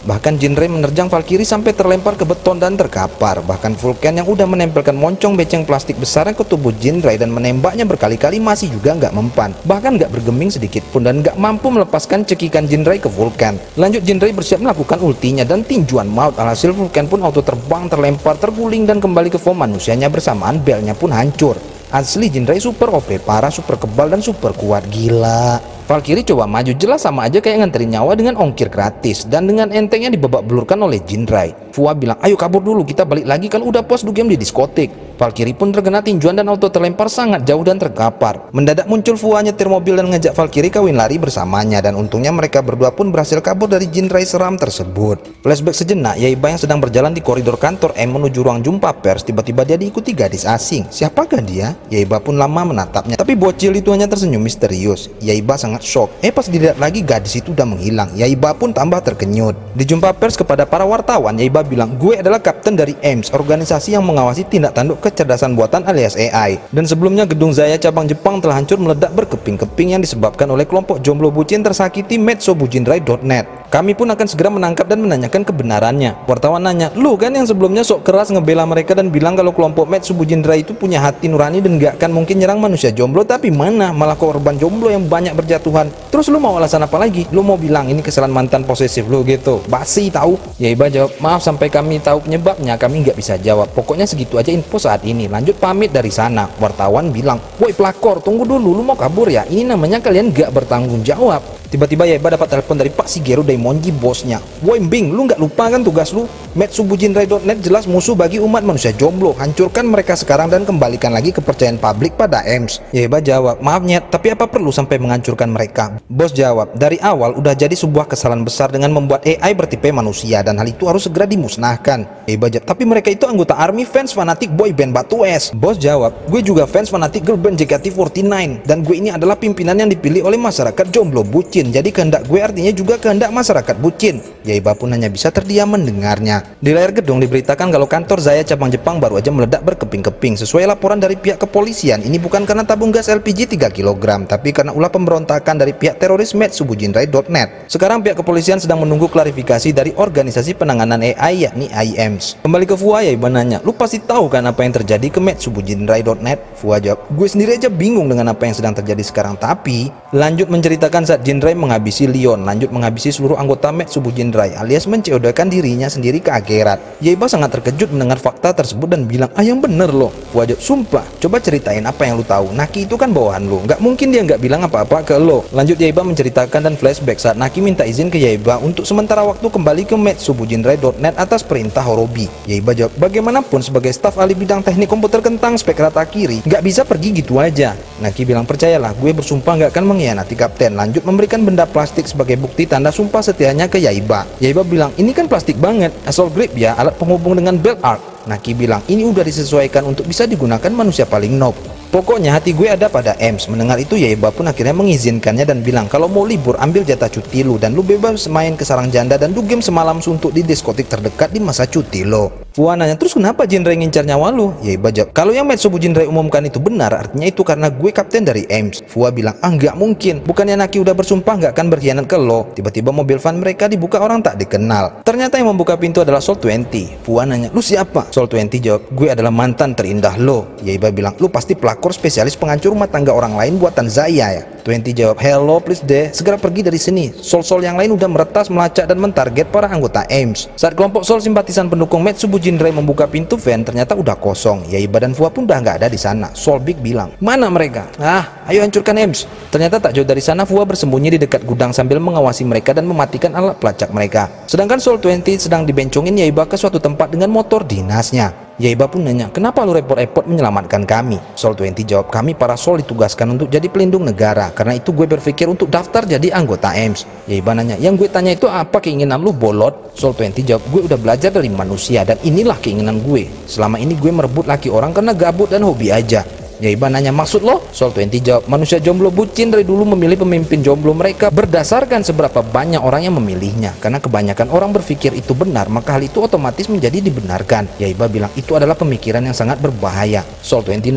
Bahkan Jinrai menerjang Valkyrie sampai terlempar ke beton dan terkapar. Bahkan Vulcan yang udah menempelkan moncong beceng plastik besarnya ke tubuh Jinrai dan menembaknya berkali-kali masih juga nggak mempan. Bahkan nggak bergeming sedikit pun dan nggak mampu melepaskan cekikan Jinrai ke Vulcan. Lanjut Jinrai bersiap melakukan ultinya dan tinjuan maut. Alhasil Vulcan pun auto terbang, terlempar, terguling dan kembali ke form manusianya, bersamaan belnya pun hancur. Asli Jinrai super O P parah, super kebal dan super kuat, gila. Valkyrie coba maju, jelas sama aja kayak nganterin nyawa dengan ongkir gratis, dan dengan entengnya dibabak belurkan oleh Jinrai. Fua bilang, ayo kabur dulu, kita balik lagi kalau udah pos game di diskotik. Valkyrie pun terkena tinjuan dan auto terlempar sangat jauh dan terkapar. Mendadak muncul Fua nyetir mobil dan ngajak Valkyrie kawin lari bersamanya, dan untungnya mereka berdua pun berhasil kabur dari Jinrai seram tersebut. Flashback sejenak, Yaiba yang sedang berjalan di koridor kantor M menuju ruang jumpa pers, tiba-tiba dia diikuti gadis asing. Siapakah dia? Yaiba pun lama menatapnya, tapi bocil itu hanya tersenyum misterius. Yaiba sangat shock. Eh pas dilihat lagi gadis itu udah menghilang. Yaiba pun tambah terkenyut. Di jumpa pers kepada para wartawan, Yaiba bilang, gue adalah kapten dari A I M S, organisasi yang mengawasi tindak tanduk kecerdasan buatan alias A I. Dan sebelumnya gedung Zaya cabang Jepang telah hancur meledak berkeping-keping yang disebabkan oleh kelompok jomblo bucin tersakiti metsobujinrai dot net. Kami pun akan segera menangkap dan menanyakan kebenarannya. Wartawan nanya, lu kan yang sebelumnya sok keras ngebela mereka dan bilang kalau kelompok Metsubujinrai itu punya hati nurani dan gak akan mungkin nyerang manusia jomblo, tapi mana malah korban jomblo yang banyak berjatuhan. Terus lu mau alasan apa lagi? Lu mau bilang ini kesalahan mantan posesif lu gitu? Basi tahu. Yaiba jawab, maaf sampai kami tahu penyebabnya kami nggak bisa jawab. Pokoknya segitu aja info saat ini. Lanjut pamit dari sana. Wartawan bilang, woi pelakor, tunggu dulu, lu mau kabur ya? Ini namanya kalian gak bertanggung jawab. Tiba-tiba Yaiba dapat telepon dari Pak Shigeru Daimonji, bosnya. Woi Bing, lu nggak lupa kan tugas lu? Metsubujinrai dot net jelas musuh bagi umat manusia jomblo. Hancurkan mereka sekarang dan kembalikan lagi kepercayaan publik pada A I M S. Yaiba jawab, maaf Nyet, tapi apa perlu sampai menghancurkan mereka? Bos jawab, dari awal udah jadi sebuah kesalahan besar dengan membuat A I bertipe manusia dan hal itu harus segera dimusnahkan. Yaiba jawab, tapi mereka itu anggota army, fans fanatik boy band Batu Es. Bos jawab, gue juga fans fanatik girl band J K T empat puluh sembilan dan gue ini adalah pimpinan yang dipilih oleh masyarakat jomblo bucin. Jadi kehendak gue artinya juga kehendak masyarakat bucin. Yaiba pun hanya bisa terdiam mendengarnya. Di layar gedung diberitakan kalau kantor Zaya cabang Jepang baru aja meledak berkeping-keping. Sesuai laporan dari pihak kepolisian, ini bukan karena tabung gas L P G tiga kilogram, tapi karena ulah pemberontakan dari pihak teroris Metsubujinrai dot net. Sekarang pihak kepolisian sedang menunggu klarifikasi dari organisasi penanganan A I yakni A I M S. Kembali ke Fua, Yaiba nanya, lu pasti tahu kan apa yang terjadi ke Metsubujinrai dot net? Fua jawab, gue sendiri aja bingung dengan apa yang sedang terjadi sekarang. Tapi lanjut menceritakan saat Jinrai menghabisi Leon, lanjut menghabisi seluruh anggota Metsubujinrai alias menceodakan dirinya sendiri ke akhirat. Yaiba sangat terkejut mendengar fakta tersebut dan bilang, ah yang bener loh. Fua jawab, sumpah, coba ceritain apa yang lu tahu. Naki itu kan bawahan lu, nggak mungkin dia nggak bilang apa-apa ke lo. Lanjut Yaiba menceritakan dan flashback saat Naki minta izin ke Yaiba untuk sementara waktu kembali ke Metsubujinrai dot net atas perintah Horobi. Yaiba jawab, bagaimanapun sebagai staf ahli bidang teknik komputer kentang spek rata kiri, nggak bisa pergi gitu aja. Naki bilang, percayalah, gue bersumpah nggak akan mengkhianati kapten. Lanjut memberikan benda plastik sebagai bukti tanda sumpah setianya ke Yaiba. Yaiba bilang, ini kan plastik banget, asal grip ya, alat penghubung dengan belt arc. Naki bilang, ini udah disesuaikan untuk bisa digunakan manusia paling noob. Pokoknya hati gue ada pada A I M S. Mendengar itu Yaiba pun akhirnya mengizinkannya dan bilang, kalau mau libur ambil jatah cuti lu dan lu bebas main ke sarang janda dan do game semalam suntuk di diskotik terdekat di masa cuti lo. Fua nanya, terus kenapa Jinrai ngincar nyawa lu? Yaiba jawab, kalau yang Metsubujinrai umumkan itu benar, artinya itu karena gue kapten dari A I M S. Fua bilang, ah nggak mungkin, bukannya Naki udah bersumpah nggak akan berkhianat ke lo. Tiba-tiba mobil van mereka dibuka orang tak dikenal. Ternyata yang membuka pintu adalah Sol dua puluh. Fua nanya, lu siapa? Sol dua puluh jawab, gue adalah mantan terindah lo. Yaiba bilang, lu pasti pelakor spesialis penghancur rumah tangga orang lain buatan Zaya ya? dua puluh jawab, hello please deh, segera pergi dari sini. Sol-sol yang lain udah meretas, melacak dan mentarget para anggota A I M S. Saat kelompok Sol simpatisan pendukung Metsubujinrai membuka pintu van, ternyata udah kosong. Yaiba dan Fua pun udah nggak ada di sana. Sol Big bilang, mana mereka? Ah, ayo hancurkan A I M S. Ternyata tak jauh dari sana Fua bersembunyi di dekat gudang sambil mengawasi mereka dan mematikan alat pelacak mereka. Sedangkan Sol dua puluh sedang dibencongin Yaiba ke suatu tempat dengan motor dinasnya. Yaiba pun nanya, kenapa lu repot-repot menyelamatkan kami? Sol dua puluh jawab, kami para Sol ditugaskan untuk jadi pelindung negara. Karena itu gue berpikir untuk daftar jadi anggota A I M S. Yaiba nanya, yang gue tanya itu apa keinginan lu bolot? Sol dua puluh jawab, gue udah belajar dari manusia dan inilah keinginan gue. Selama ini gue merebut laki orang karena gabut dan hobi aja. Yaiba nanya, maksud lo? Sol dua puluh jawab, manusia jomblo bucin dari dulu memilih pemimpin jomblo mereka berdasarkan seberapa banyak orang yang memilihnya. Karena kebanyakan orang berpikir itu benar, maka hal itu otomatis menjadi dibenarkan. Yaiba bilang, itu adalah pemikiran yang sangat berbahaya. Sol dua puluh nanya, kok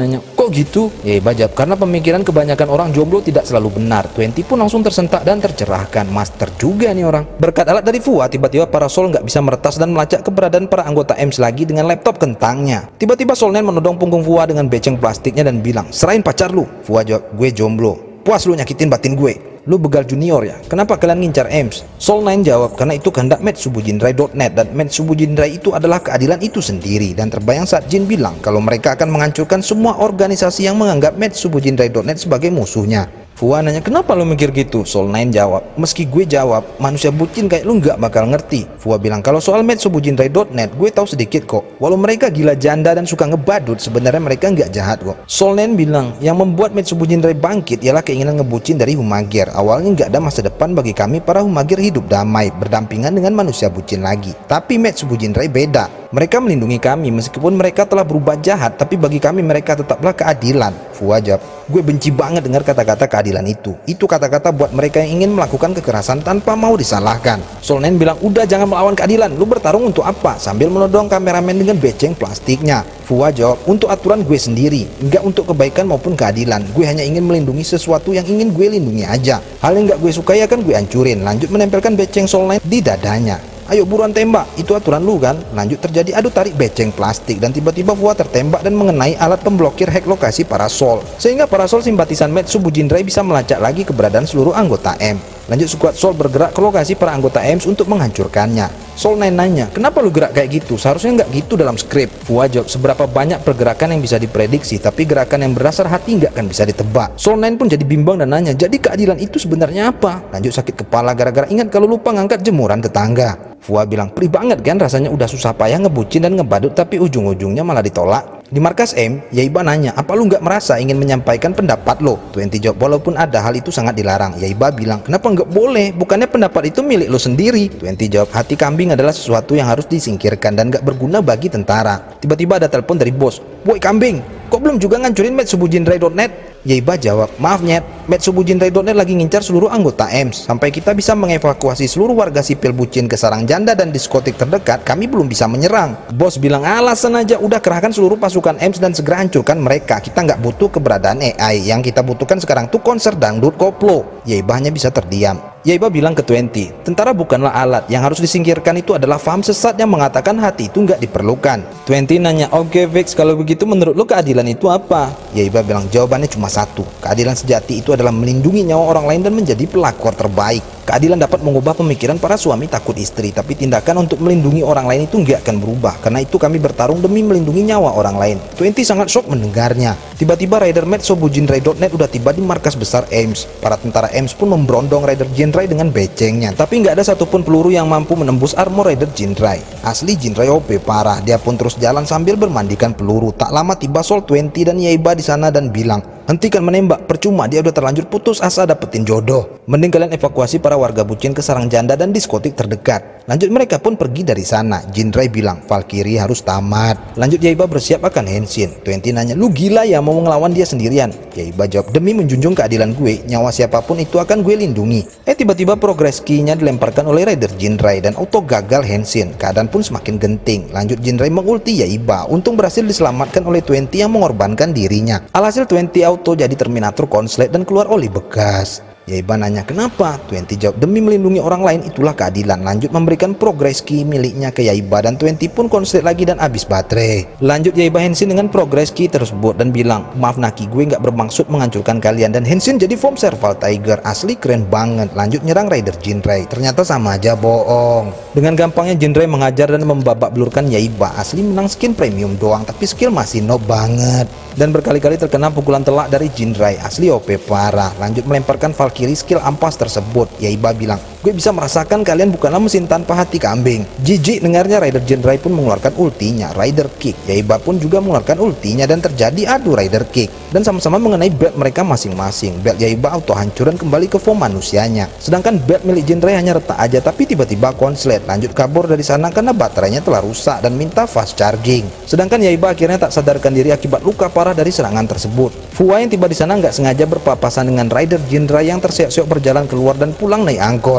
Kok gitu? Yaiba jawab, karena pemikiran kebanyakan orang jomblo tidak selalu benar. Twenty pun langsung tersentak dan tercerahkan. Master juga nih orang. Berkat alat dari Fua, tiba-tiba para Soul nggak bisa meretas dan melacak keberadaan para anggota Ems lagi dengan laptop kentangnya. Tiba-tiba Soulnen menodong punggung Fua dengan beceng plastiknya dan bilang, serahin pacar lu. Fua jawab, gue jomblo. Puas lu nyakitin batin gue. Lu begal junior ya? Kenapa kalian ngincar Ems? Soul Nine jawab, karena itu kehendak Metsubujinrai dot net, dan Metsubujinrai itu adalah keadilan itu sendiri. Dan terbayang saat Jin bilang kalau mereka akan menghancurkan semua organisasi yang menganggap Metsubujinrai dot net sebagai musuhnya. Fua nanya, kenapa lo mikir gitu? Soul Nine jawab, meski gue jawab, manusia bucin kayak lu nggak bakal ngerti. Fua bilang, kalau soal Metsubujinrai dot net gue tahu sedikit kok. Walau mereka gila janda dan suka ngebadut, sebenarnya mereka nggak jahat kok. Soul Nine bilang, yang membuat Metsubujinrai bangkit ialah keinginan ngebucin dari Humagir. Awalnya nggak ada masa depan bagi kami para Humagir hidup damai, berdampingan dengan manusia bucin lagi. Tapi Metsubujinrai beda. Mereka melindungi kami meskipun mereka telah berubah jahat, tapi bagi kami mereka tetaplah keadilan. Fua jawab, gue benci banget dengar kata-kata keadilan itu. Itu kata-kata buat mereka yang ingin melakukan kekerasan tanpa mau disalahkan. Soul Nine bilang, udah jangan melawan keadilan, lu bertarung untuk apa? Sambil menodong kameramen dengan beceng plastiknya. Fua jawab, untuk aturan gue sendiri, nggak untuk kebaikan maupun keadilan. Gue hanya ingin melindungi sesuatu yang ingin gue lindungi aja. Hal yang nggak gue sukai akan gue hancurin. Lanjut menempelkan beceng Soul Nine di dadanya. Ayo buruan tembak, itu aturan lu kan? Lanjut terjadi adu tarik beceng plastik dan tiba-tiba Fua tertembak dan mengenai alat pemblokir hack lokasi para Soul. Sehingga para Soul simpatisan Metsubujinrai bisa melacak lagi keberadaan seluruh anggota M. Lanjut skuad Soul bergerak ke lokasi para anggota Ems untuk menghancurkannya. Soul Nine nanya, kenapa lu gerak kayak gitu? Seharusnya nggak gitu dalam skrip. Fua jawab, seberapa banyak pergerakan yang bisa diprediksi, tapi gerakan yang berdasar hati nggak akan bisa ditebak. Soul Nine pun jadi bimbang dan nanya, jadi keadilan itu sebenarnya apa? Lanjut sakit kepala gara-gara ingat kalau lupa ngangkat jemuran tetangga. Fua bilang, perih banget kan rasanya udah susah payah ngebucin dan ngebadut tapi ujung-ujungnya malah ditolak. Di markas M, Yaiba nanya, apa lu nggak merasa ingin menyampaikan pendapat lo? Twenty jawab, walaupun ada hal itu sangat dilarang. Yaiba bilang, kenapa nggak boleh? Bukannya pendapat itu milik lo sendiri? Twenty jawab, hati kambing adalah sesuatu yang harus disingkirkan dan nggak berguna bagi tentara. Tiba-tiba ada telepon dari bos, woi kambing, kok belum juga ngancurin Metsubujinrai dot net? Yaiba jawab, maaf nyet, Metsubujinrai dot net lagi ngincar seluruh anggota Ems. Sampai kita bisa mengevakuasi seluruh warga sipil bucin ke sarang janda dan diskotik terdekat, kami belum bisa menyerang. Bos bilang, alasan aja, udah kerahkan seluruh pasukan Ems dan segera hancurkan mereka. Kita nggak butuh keberadaan A I, yang kita butuhkan sekarang tuh konser dangdut koplo. Yaiba hanya bisa terdiam. Yaiba bilang ke Twenty, tentara bukanlah alat, yang harus disingkirkan itu adalah paham sesat yang mengatakan hati itu nggak diperlukan. Twenty nanya, oke okay, Vex, kalau begitu menurut lo keadilan itu apa? Yaiba bilang, jawabannya cuma satu, keadilan sejati itu adalah melindungi nyawa orang lain dan menjadi pelakor terbaik. Keadilan dapat mengubah pemikiran para suami takut istri, tapi tindakan untuk melindungi orang lain itu nggak akan berubah. Karena itu kami bertarung demi melindungi nyawa orang lain. Twenty sangat shock mendengarnya. Tiba-tiba Raider Metsubujinrai dot net udah tiba di markas besar Ems. Para tentara Ems pun memberondong Raider Jinrai dengan becengnya, tapi nggak ada satupun peluru yang mampu menembus armor Raider Jinrai. Asli Jinrai O P parah. Dia pun terus jalan sambil bermandikan peluru. Tak lama tiba Soul Twenty dan Yaiba di sana dan bilang, hentikan menembak, percuma, dia udah terlanjur putus asa dapetin jodoh. Mending kalian evakuasi para warga bucin ke sarang janda dan diskotik terdekat. Lanjut mereka pun pergi dari sana. Jinrai bilang, Valkyrie harus tamat. Lanjut Yaiba bersiap akan Henshin. Twenty nanya, lu gila ya mau ngelawan dia sendirian? Yaiba jawab, demi menjunjung keadilan gue, nyawa siapapun itu akan gue lindungi. Eh tiba-tiba progress key-nya dilemparkan oleh Raider Jinrai dan auto gagal Henshin. Keadaan pun semakin genting. Lanjut Jinrai mengulti Yaiba. Untung berhasil diselamatkan oleh Twenty yang mengorbankan dirinya. Alhasil Twenty auto jadi Terminator konslet dan keluar oli bekas. Yaiba nanya, kenapa? Twenty jawab, demi melindungi orang lain itulah keadilan. Lanjut memberikan progress key miliknya ke Yaiba dan Twenty pun konslet lagi dan habis baterai. Lanjut Yaiba Henshin dengan progress key tersebut dan bilang, maaf Naki, gue nggak bermaksud menghancurkan kalian. Dan Henshin jadi form Serval Tiger, asli keren banget. Lanjut nyerang Raider Jinrai, ternyata sama aja bohong. Dengan gampangnya Jinrai mengajar dan membabak belurkan Yaiba. Asli menang skin premium doang, tapi skill masih noob banget. Dan berkali-kali terkena pukulan telak dari Jinrai, asli O P parah. Lanjut melemparkan Valkyrie skill ampas tersebut. Yaiba bilang, gue bisa merasakan kalian bukanlah mesin tanpa hati kambing. Jijik dengarnya Raider Jinrai pun mengeluarkan ultinya, Raider Kick. Yaiba pun juga mengeluarkan ultinya dan terjadi adu Raider Kick. Dan sama-sama mengenai belt mereka masing-masing. Belt Yaiba auto hancur dan kembali ke form manusianya. Sedangkan belt milik Jinrai hanya retak aja tapi tiba-tiba konslet. Lanjut kabur dari sana karena baterainya telah rusak dan minta fast charging. Sedangkan Yaiba akhirnya tak sadarkan diri akibat luka parah dari serangan tersebut. Fua yang tiba di sana nggak sengaja berpapasan dengan Raider Jinrai yang terseok-seok berjalan keluar dan pulang naik angkot.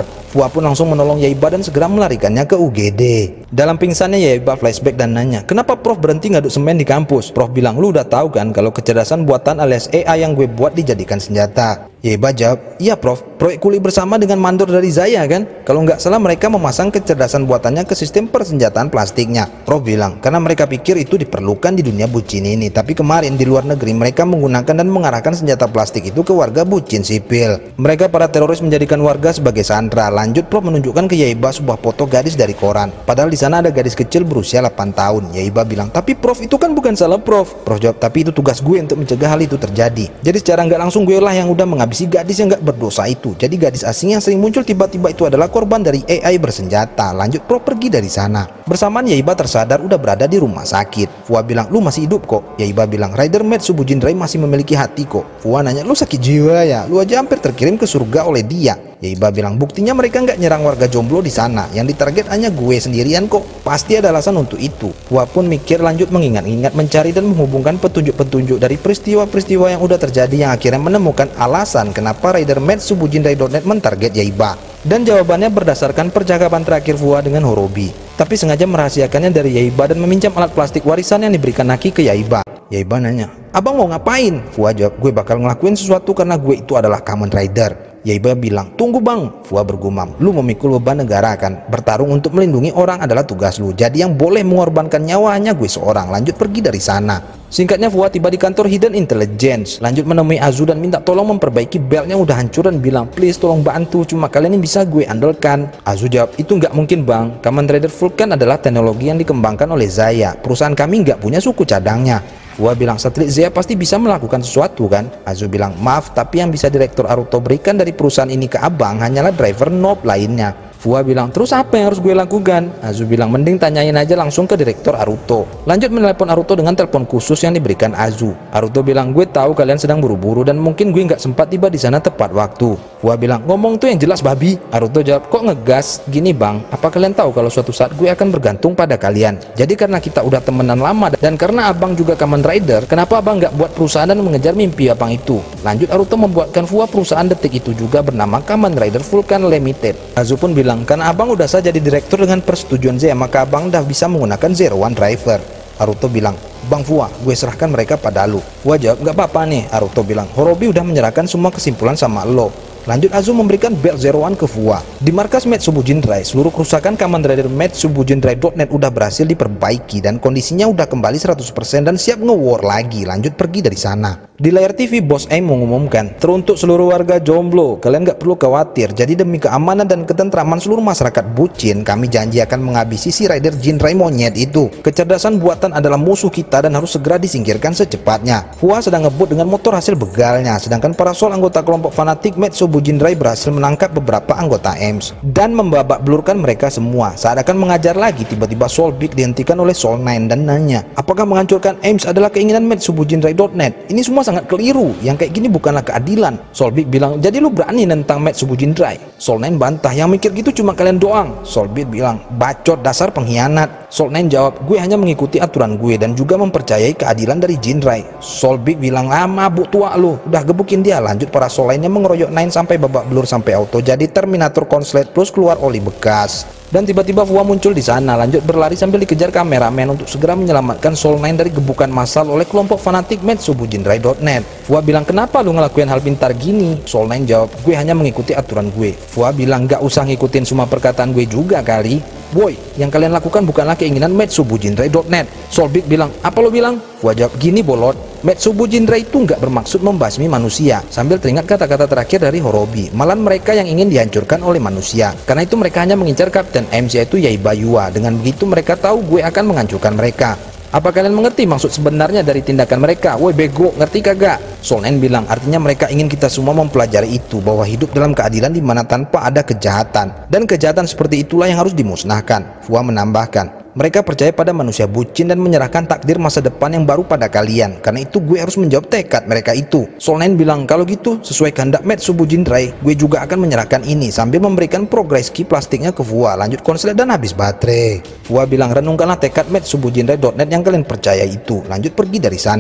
Fua pun langsung menolong Yaiba dan segera melarikannya ke U G D. Dalam pingsannya Yaiba flashback dan nanya, kenapa Prof berhenti ngaduk semen di kampus? Prof bilang, lu udah tahu kan kalau kecerdasan buatan alias A I yang gue buat dijadikan senjata. Yaiba jawab, iya Prof, proyek kuli bersama dengan mandor dari Zaya kan? Kalau nggak salah mereka memasang kecerdasan buatannya ke sistem persenjataan plastiknya. Prof bilang, karena mereka pikir itu diperlukan di dunia bucin ini. Tapi kemarin di luar negeri mereka menggunakan dan mengarahkan senjata plastik itu ke warga bucin sipil. Mereka para teroris menjadikan warga sebagai sandera. Lanjut Prof menunjukkan ke Yaiba sebuah foto gadis dari koran. Padahal di sana ada gadis kecil berusia delapan tahun. Yaiba bilang, tapi Prof itu kan bukan salah Prof. Prof jawab, tapi itu tugas gue untuk mencegah hal itu terjadi. Jadi secara nggak langsung gue lah yang udah menghabisi gadis yang nggak berdosa itu. Jadi gadis asing yang sering muncul tiba-tiba itu adalah korban dari A I bersenjata. Lanjut Prof pergi dari sana. Bersamaan Yaiba tersadar udah berada di rumah sakit. Fua bilang, lu masih hidup kok. Yaiba bilang, Rider Maid Subujin Rai masih memiliki hati kok. Fua nanya, lu sakit jiwa ya? Lu aja hampir terkirim ke surga oleh dia. Yaiba bilang, buktinya mereka nggak nyerang warga jomblo di sana. Yang ditarget hanya gue sendirian kok. Pasti ada alasan untuk itu. Fua pun mikir lanjut mengingat-ingat, mencari dan menghubungkan petunjuk-petunjuk dari peristiwa-peristiwa yang udah terjadi yang akhirnya menemukan alasan kenapa Rider Maid Subujin Rai dot net mentarget Yaiba. Dan jawabannya berdasarkan percakapan terakhir Fua dengan Horobi. Tapi sengaja merahasiakannya dari Yaiba dan meminjam alat plastik warisan yang diberikan Naki ke Yaiba. Yaiba nanya, abang mau ngapain? Fua jawab, gue bakal ngelakuin sesuatu karena gue itu adalah Kamen Rider. Yaiba bilang, tunggu bang. Fua bergumam, lu memikul beban negara kan? Bertarung untuk melindungi orang adalah tugas lu. Jadi yang boleh mengorbankan nyawa hanya gue seorang. Lanjut pergi dari sana. Singkatnya Fua tiba di kantor Hidden Intelligence. Lanjut menemui Azu dan minta tolong memperbaiki beltnya udah hancur dan bilang, please tolong bantu, cuma kalian yang bisa gue andalkan. Azu jawab, itu nggak mungkin bang. Kamen Rider Vulcan adalah teknologi yang dikembangkan oleh Zaya. Perusahaan kami nggak punya suku cadangnya. Fua bilang, satelit Zaya pasti bisa melakukan sesuatu kan? Azu bilang, maaf tapi yang bisa Direktur Aruto berikan dari perusahaan ini ke abang hanyalah driver knob lainnya. Fua bilang, terus apa yang harus gue lakukan? Azu bilang, mending tanyain aja langsung ke Direktur Aruto. Lanjut menelepon Aruto dengan telepon khusus yang diberikan Azu. Aruto bilang, gue tahu kalian sedang buru-buru dan mungkin gue nggak sempat tiba di sana tepat waktu. Fua bilang, ngomong tuh yang jelas babi. Aruto jawab, kok ngegas? Gini bang, apa kalian tahu kalau suatu saat gue akan bergantung pada kalian? Jadi karena kita udah temenan lama dan karena abang juga Kamen Rider, kenapa abang nggak buat perusahaan dan mengejar mimpi abang itu? Lanjut Aruto membuatkan Fua perusahaan detik itu juga bernama Kamen Rider Vulcan Limited. Azu pun bilang, karena abang udah saja jadi direktur dengan persetujuan Zaya, maka abang udah bisa menggunakan Zero One Driver. Aruto bilang, bang Fua, gue serahkan mereka pada lu. Fua jawab, nggak apa-apa nih. Aruto bilang, Horobi udah menyerahkan semua kesimpulan sama lo. Lanjut Azu memberikan belt Zero One ke Fua. Di markas Maid Subujin Rai, seluruh kerusakan Kamen Rider Maid Subujin Rai dot net udah berhasil diperbaiki dan kondisinya udah kembali seratus persen dan siap nge-war lagi. Lanjut pergi dari sana. Di layar T V, Bos Aim mengumumkan, teruntuk seluruh warga jomblo, kalian gak perlu khawatir. Jadi demi keamanan dan ketentraman seluruh masyarakat bucin, kami janji akan menghabisi si Rider Jinrai monyet itu. Kecerdasan buatan adalah musuh kita dan harus segera disingkirkan secepatnya. Fua sedang ngebut dengan motor hasil begalnya, sedangkan para sol anggota kelompok fanatik Maid Subujin Rai berhasil menangkap beberapa anggota A M S dan membabak belurkan mereka semua. Saat akan mengajar lagi, tiba-tiba Soul Big dihentikan oleh Soul Nine dan nanya, apakah menghancurkan A M S adalah keinginan Maid Subujin Rai dot net? Ini semua sangat keliru, yang kayak gini bukanlah keadilan. Soul Big bilang, jadi lu berani nentang Maid Subujin Rai? Soul Nine bantah, yang mikir gitu cuma kalian doang. Soul Big bilang, bacot, dasar pengkhianat. Soul Nine jawab, gue hanya mengikuti aturan gue dan juga mempercayai keadilan dari Jinrai. Soul Big bilang, ah mabuk tua lu, udah gebukin dia. Lanjut para Soul lainnya mengeroyok Nine sampai babak belur sampai auto jadi Terminator Konslet plus keluar oli bekas. Dan tiba-tiba Fua muncul di sana, lanjut berlari sambil dikejar kameramen untuk segera menyelamatkan Soul Nine dari gebukan massal oleh kelompok fanatik Maid Subujin Rai dot net. Fua bilang, kenapa lu ngelakuin hal pintar gini? Soul Nine jawab, gue hanya mengikuti aturan gue. Fua bilang, gak usah ngikutin semua perkataan gue juga kali. Boy, yang kalian lakukan bukanlah keinginan Maid Subujin Rai dot net. Soul Big bilang, apa lo bilang? Fua jawab, gini bolot, Maid Subujin Rai itu nggak bermaksud membasmi manusia. Sambil teringat kata-kata terakhir dari Horobi, malah mereka yang ingin dihancurkan oleh manusia. Karena itu mereka hanya mengincar Kapten A M S yaitu Yaiba Yua. Dengan begitu mereka tahu gue akan menghancurkan mereka. Apa kalian mengerti maksud sebenarnya dari tindakan mereka? Woi bego, ngerti kagak? Soul Nine bilang, artinya mereka ingin kita semua mempelajari itu, bahwa hidup dalam keadilan di mana tanpa ada kejahatan. Dan kejahatan seperti itulah yang harus dimusnahkan. Fua menambahkan, mereka percaya pada manusia bucin dan menyerahkan takdir masa depan yang baru pada kalian. Karena itu gue harus menjawab tekad mereka itu. Soul Nine bilang, kalau gitu sesuai kehendak Maid Subujin Rai, gue juga akan menyerahkan ini sambil memberikan progress key plastiknya ke Fua. Lanjut konslet dan habis baterai. Fua bilang, renungkanlah tekad Maid Subujin Rai dot net yang kalian percaya itu. Lanjut pergi dari sana.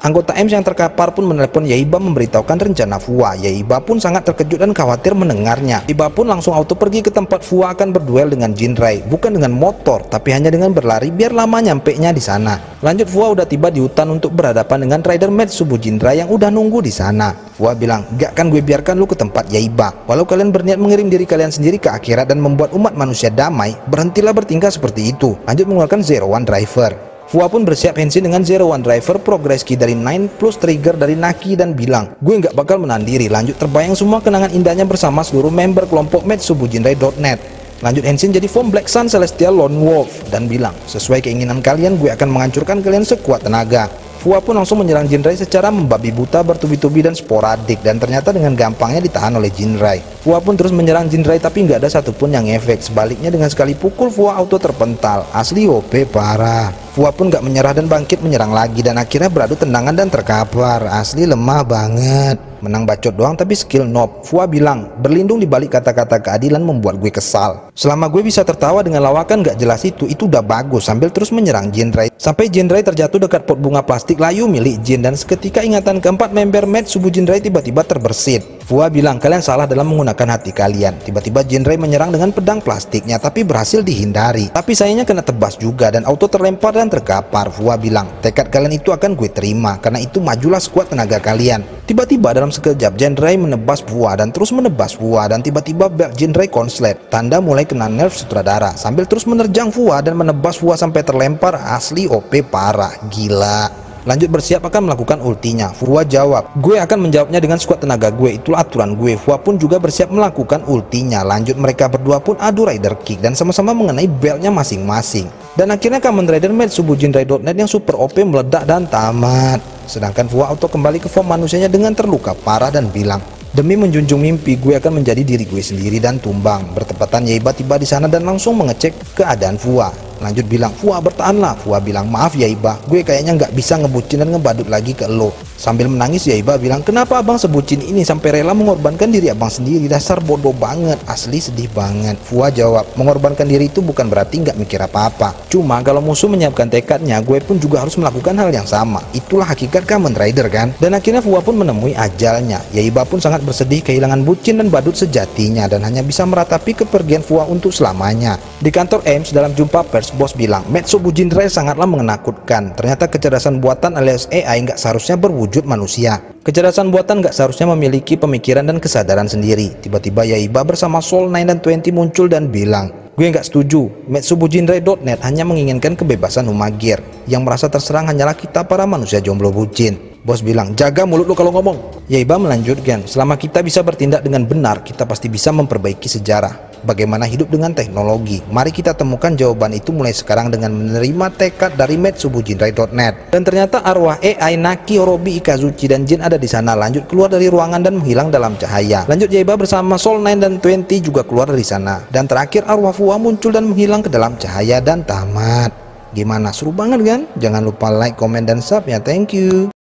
Anggota E M S yang terkapar pun menelepon Yaiba memberitahukan rencana Fua. Yaiba pun sangat terkejut dan khawatir mendengarnya. Yaiba pun langsung auto pergi ke tempat Fua akan berduel dengan Jinrai, bukan dengan motor tapi hanya dengan berlari biar lama nyampenya di sana. Lanjut Fua udah tiba di hutan untuk berhadapan dengan Rider Metsubu Jinrai yang udah nunggu di sana. Fua bilang, "Gak kan gue biarkan lu ke tempat Yaiba. Walau kalian berniat mengirim diri kalian sendiri ke akhirat dan membuat umat manusia damai, berhentilah bertingkah seperti itu." Lanjut mengeluarkan Zero One Driver. Fua pun bersiap Henshin dengan Zero One Driver, Progress Key dari Nine plus Trigger dari Naki dan bilang, "Gue nggak bakal menahan diri." Lanjut terbayang semua kenangan indahnya bersama seluruh member kelompok Metsubu Jinrai dot net. Lanjut Henshin jadi form Black Sun Celestial Lone Wolf dan bilang, "Sesuai keinginan kalian, gue akan menghancurkan kalian sekuat tenaga." Fua pun langsung menyerang Jinrai secara membabi buta, bertubi-tubi dan sporadik, dan ternyata dengan gampangnya ditahan oleh Jinrai. Fua pun terus menyerang Jinrai tapi nggak ada satupun yang efek. Sebaliknya dengan sekali pukul Fua auto terpental. Asli O P parah. Fua pun nggak menyerah dan bangkit menyerang lagi dan akhirnya beradu tendangan dan terkapar. Asli lemah banget. Menang bacot doang tapi skill noob. Fua bilang, "Berlindung di balik kata-kata keadilan membuat gue kesal. Selama gue bisa tertawa dengan lawakan gak jelas itu, itu udah bagus." Sambil terus menyerang Jinrai. Sampai Jinrai terjatuh dekat pot bunga plastik layu milik Jin, dan seketika ingatan keempat member Metsubu Jinrai tiba-tiba terbersit. Fua bilang, "Kalian salah dalam menggunakan hati kalian." Tiba-tiba Jinrai menyerang dengan pedang plastiknya tapi berhasil dihindari. Tapi sayangnya kena tebas juga dan auto terlempar dan terkapar. Fua bilang, "Tekad kalian itu akan gue terima, karena itu majulah sekuat tenaga kalian." Tiba-tiba dalam sekejap Jinrai menebas Fua dan terus menebas Fua, dan tiba-tiba belt Jinrai konslet. Tanda mulai kena nerf sutradara. Sambil terus menerjang Fua dan menebas Fua sampai terlempar. Asli O P parah, gila. Lanjut bersiap akan melakukan ultinya. Fua jawab, "Gue akan menjawabnya dengan skuad tenaga gue, itulah aturan gue." Fua pun juga bersiap melakukan ultinya. Lanjut mereka berdua pun adu Rider Kick dan sama-sama mengenai beltnya masing-masing. Dan akhirnya Kamen Rider Metsubu Jinrai dot net yang super O P meledak dan tamat. Sedangkan Fua auto kembali ke form manusianya dengan terluka parah dan bilang, "Demi menjunjung mimpi, gue akan menjadi diri gue sendiri dan tumbang." Bertepatan Yaiba tiba di sana dan langsung mengecek keadaan Fua. Lanjut bilang, "Fua bertahanlah." Fua bilang, "Maaf Yaiba, gue kayaknya nggak bisa ngebucin dan ngebadut lagi ke lo." Sambil menangis Yaiba bilang, "Kenapa abang sebucin ini sampai rela mengorbankan diri abang sendiri? Dasar bodoh banget." Asli sedih banget. Fua jawab, "Mengorbankan diri itu bukan berarti nggak mikir apa-apa. Cuma kalau musuh menyiapkan tekadnya, gue pun juga harus melakukan hal yang sama. Itulah hakikat Kamen Rider kan?" Dan akhirnya Fua pun menemui ajalnya. Yaiba pun sangat bersedih kehilangan bucin dan badut sejatinya dan hanya bisa meratapi kepergian Fua untuk selamanya. Di kantor E M S dalam jumpa pers, bos bilang, "Metsubu Jinrai sangatlah menakutkan. Ternyata kecerdasan buatan alias A I nggak seharusnya berwujud manusia. Kecerdasan buatan nggak seharusnya memiliki pemikiran dan kesadaran sendiri." Tiba-tiba Yaiba bersama Soul Nine dan Twenty muncul dan bilang, "Gue nggak setuju. Metsubu Jinrai dot net hanya menginginkan kebebasan Humagir. Yang merasa terserang hanyalah kita para manusia jomblo bucin." Bos bilang, "Jaga mulut lu kalau ngomong." Yaiba melanjutkan, "Selama kita bisa bertindak dengan benar, kita pasti bisa memperbaiki sejarah. Bagaimana hidup dengan teknologi? Mari kita temukan jawaban itu mulai sekarang dengan menerima tekad dari Metsubu Jinrai dot net." Dan ternyata arwah A I Naki, Orobi, Ikazuchi, dan Jin ada di sana. Lanjut keluar dari ruangan dan menghilang dalam cahaya. Lanjut Yaiba bersama Soul Nine dan Twenty juga keluar dari sana. Dan terakhir arwah Fua muncul dan menghilang ke dalam cahaya dan tamat. Gimana, seru banget kan? Jangan lupa like, komen, dan sub ya. Thank you.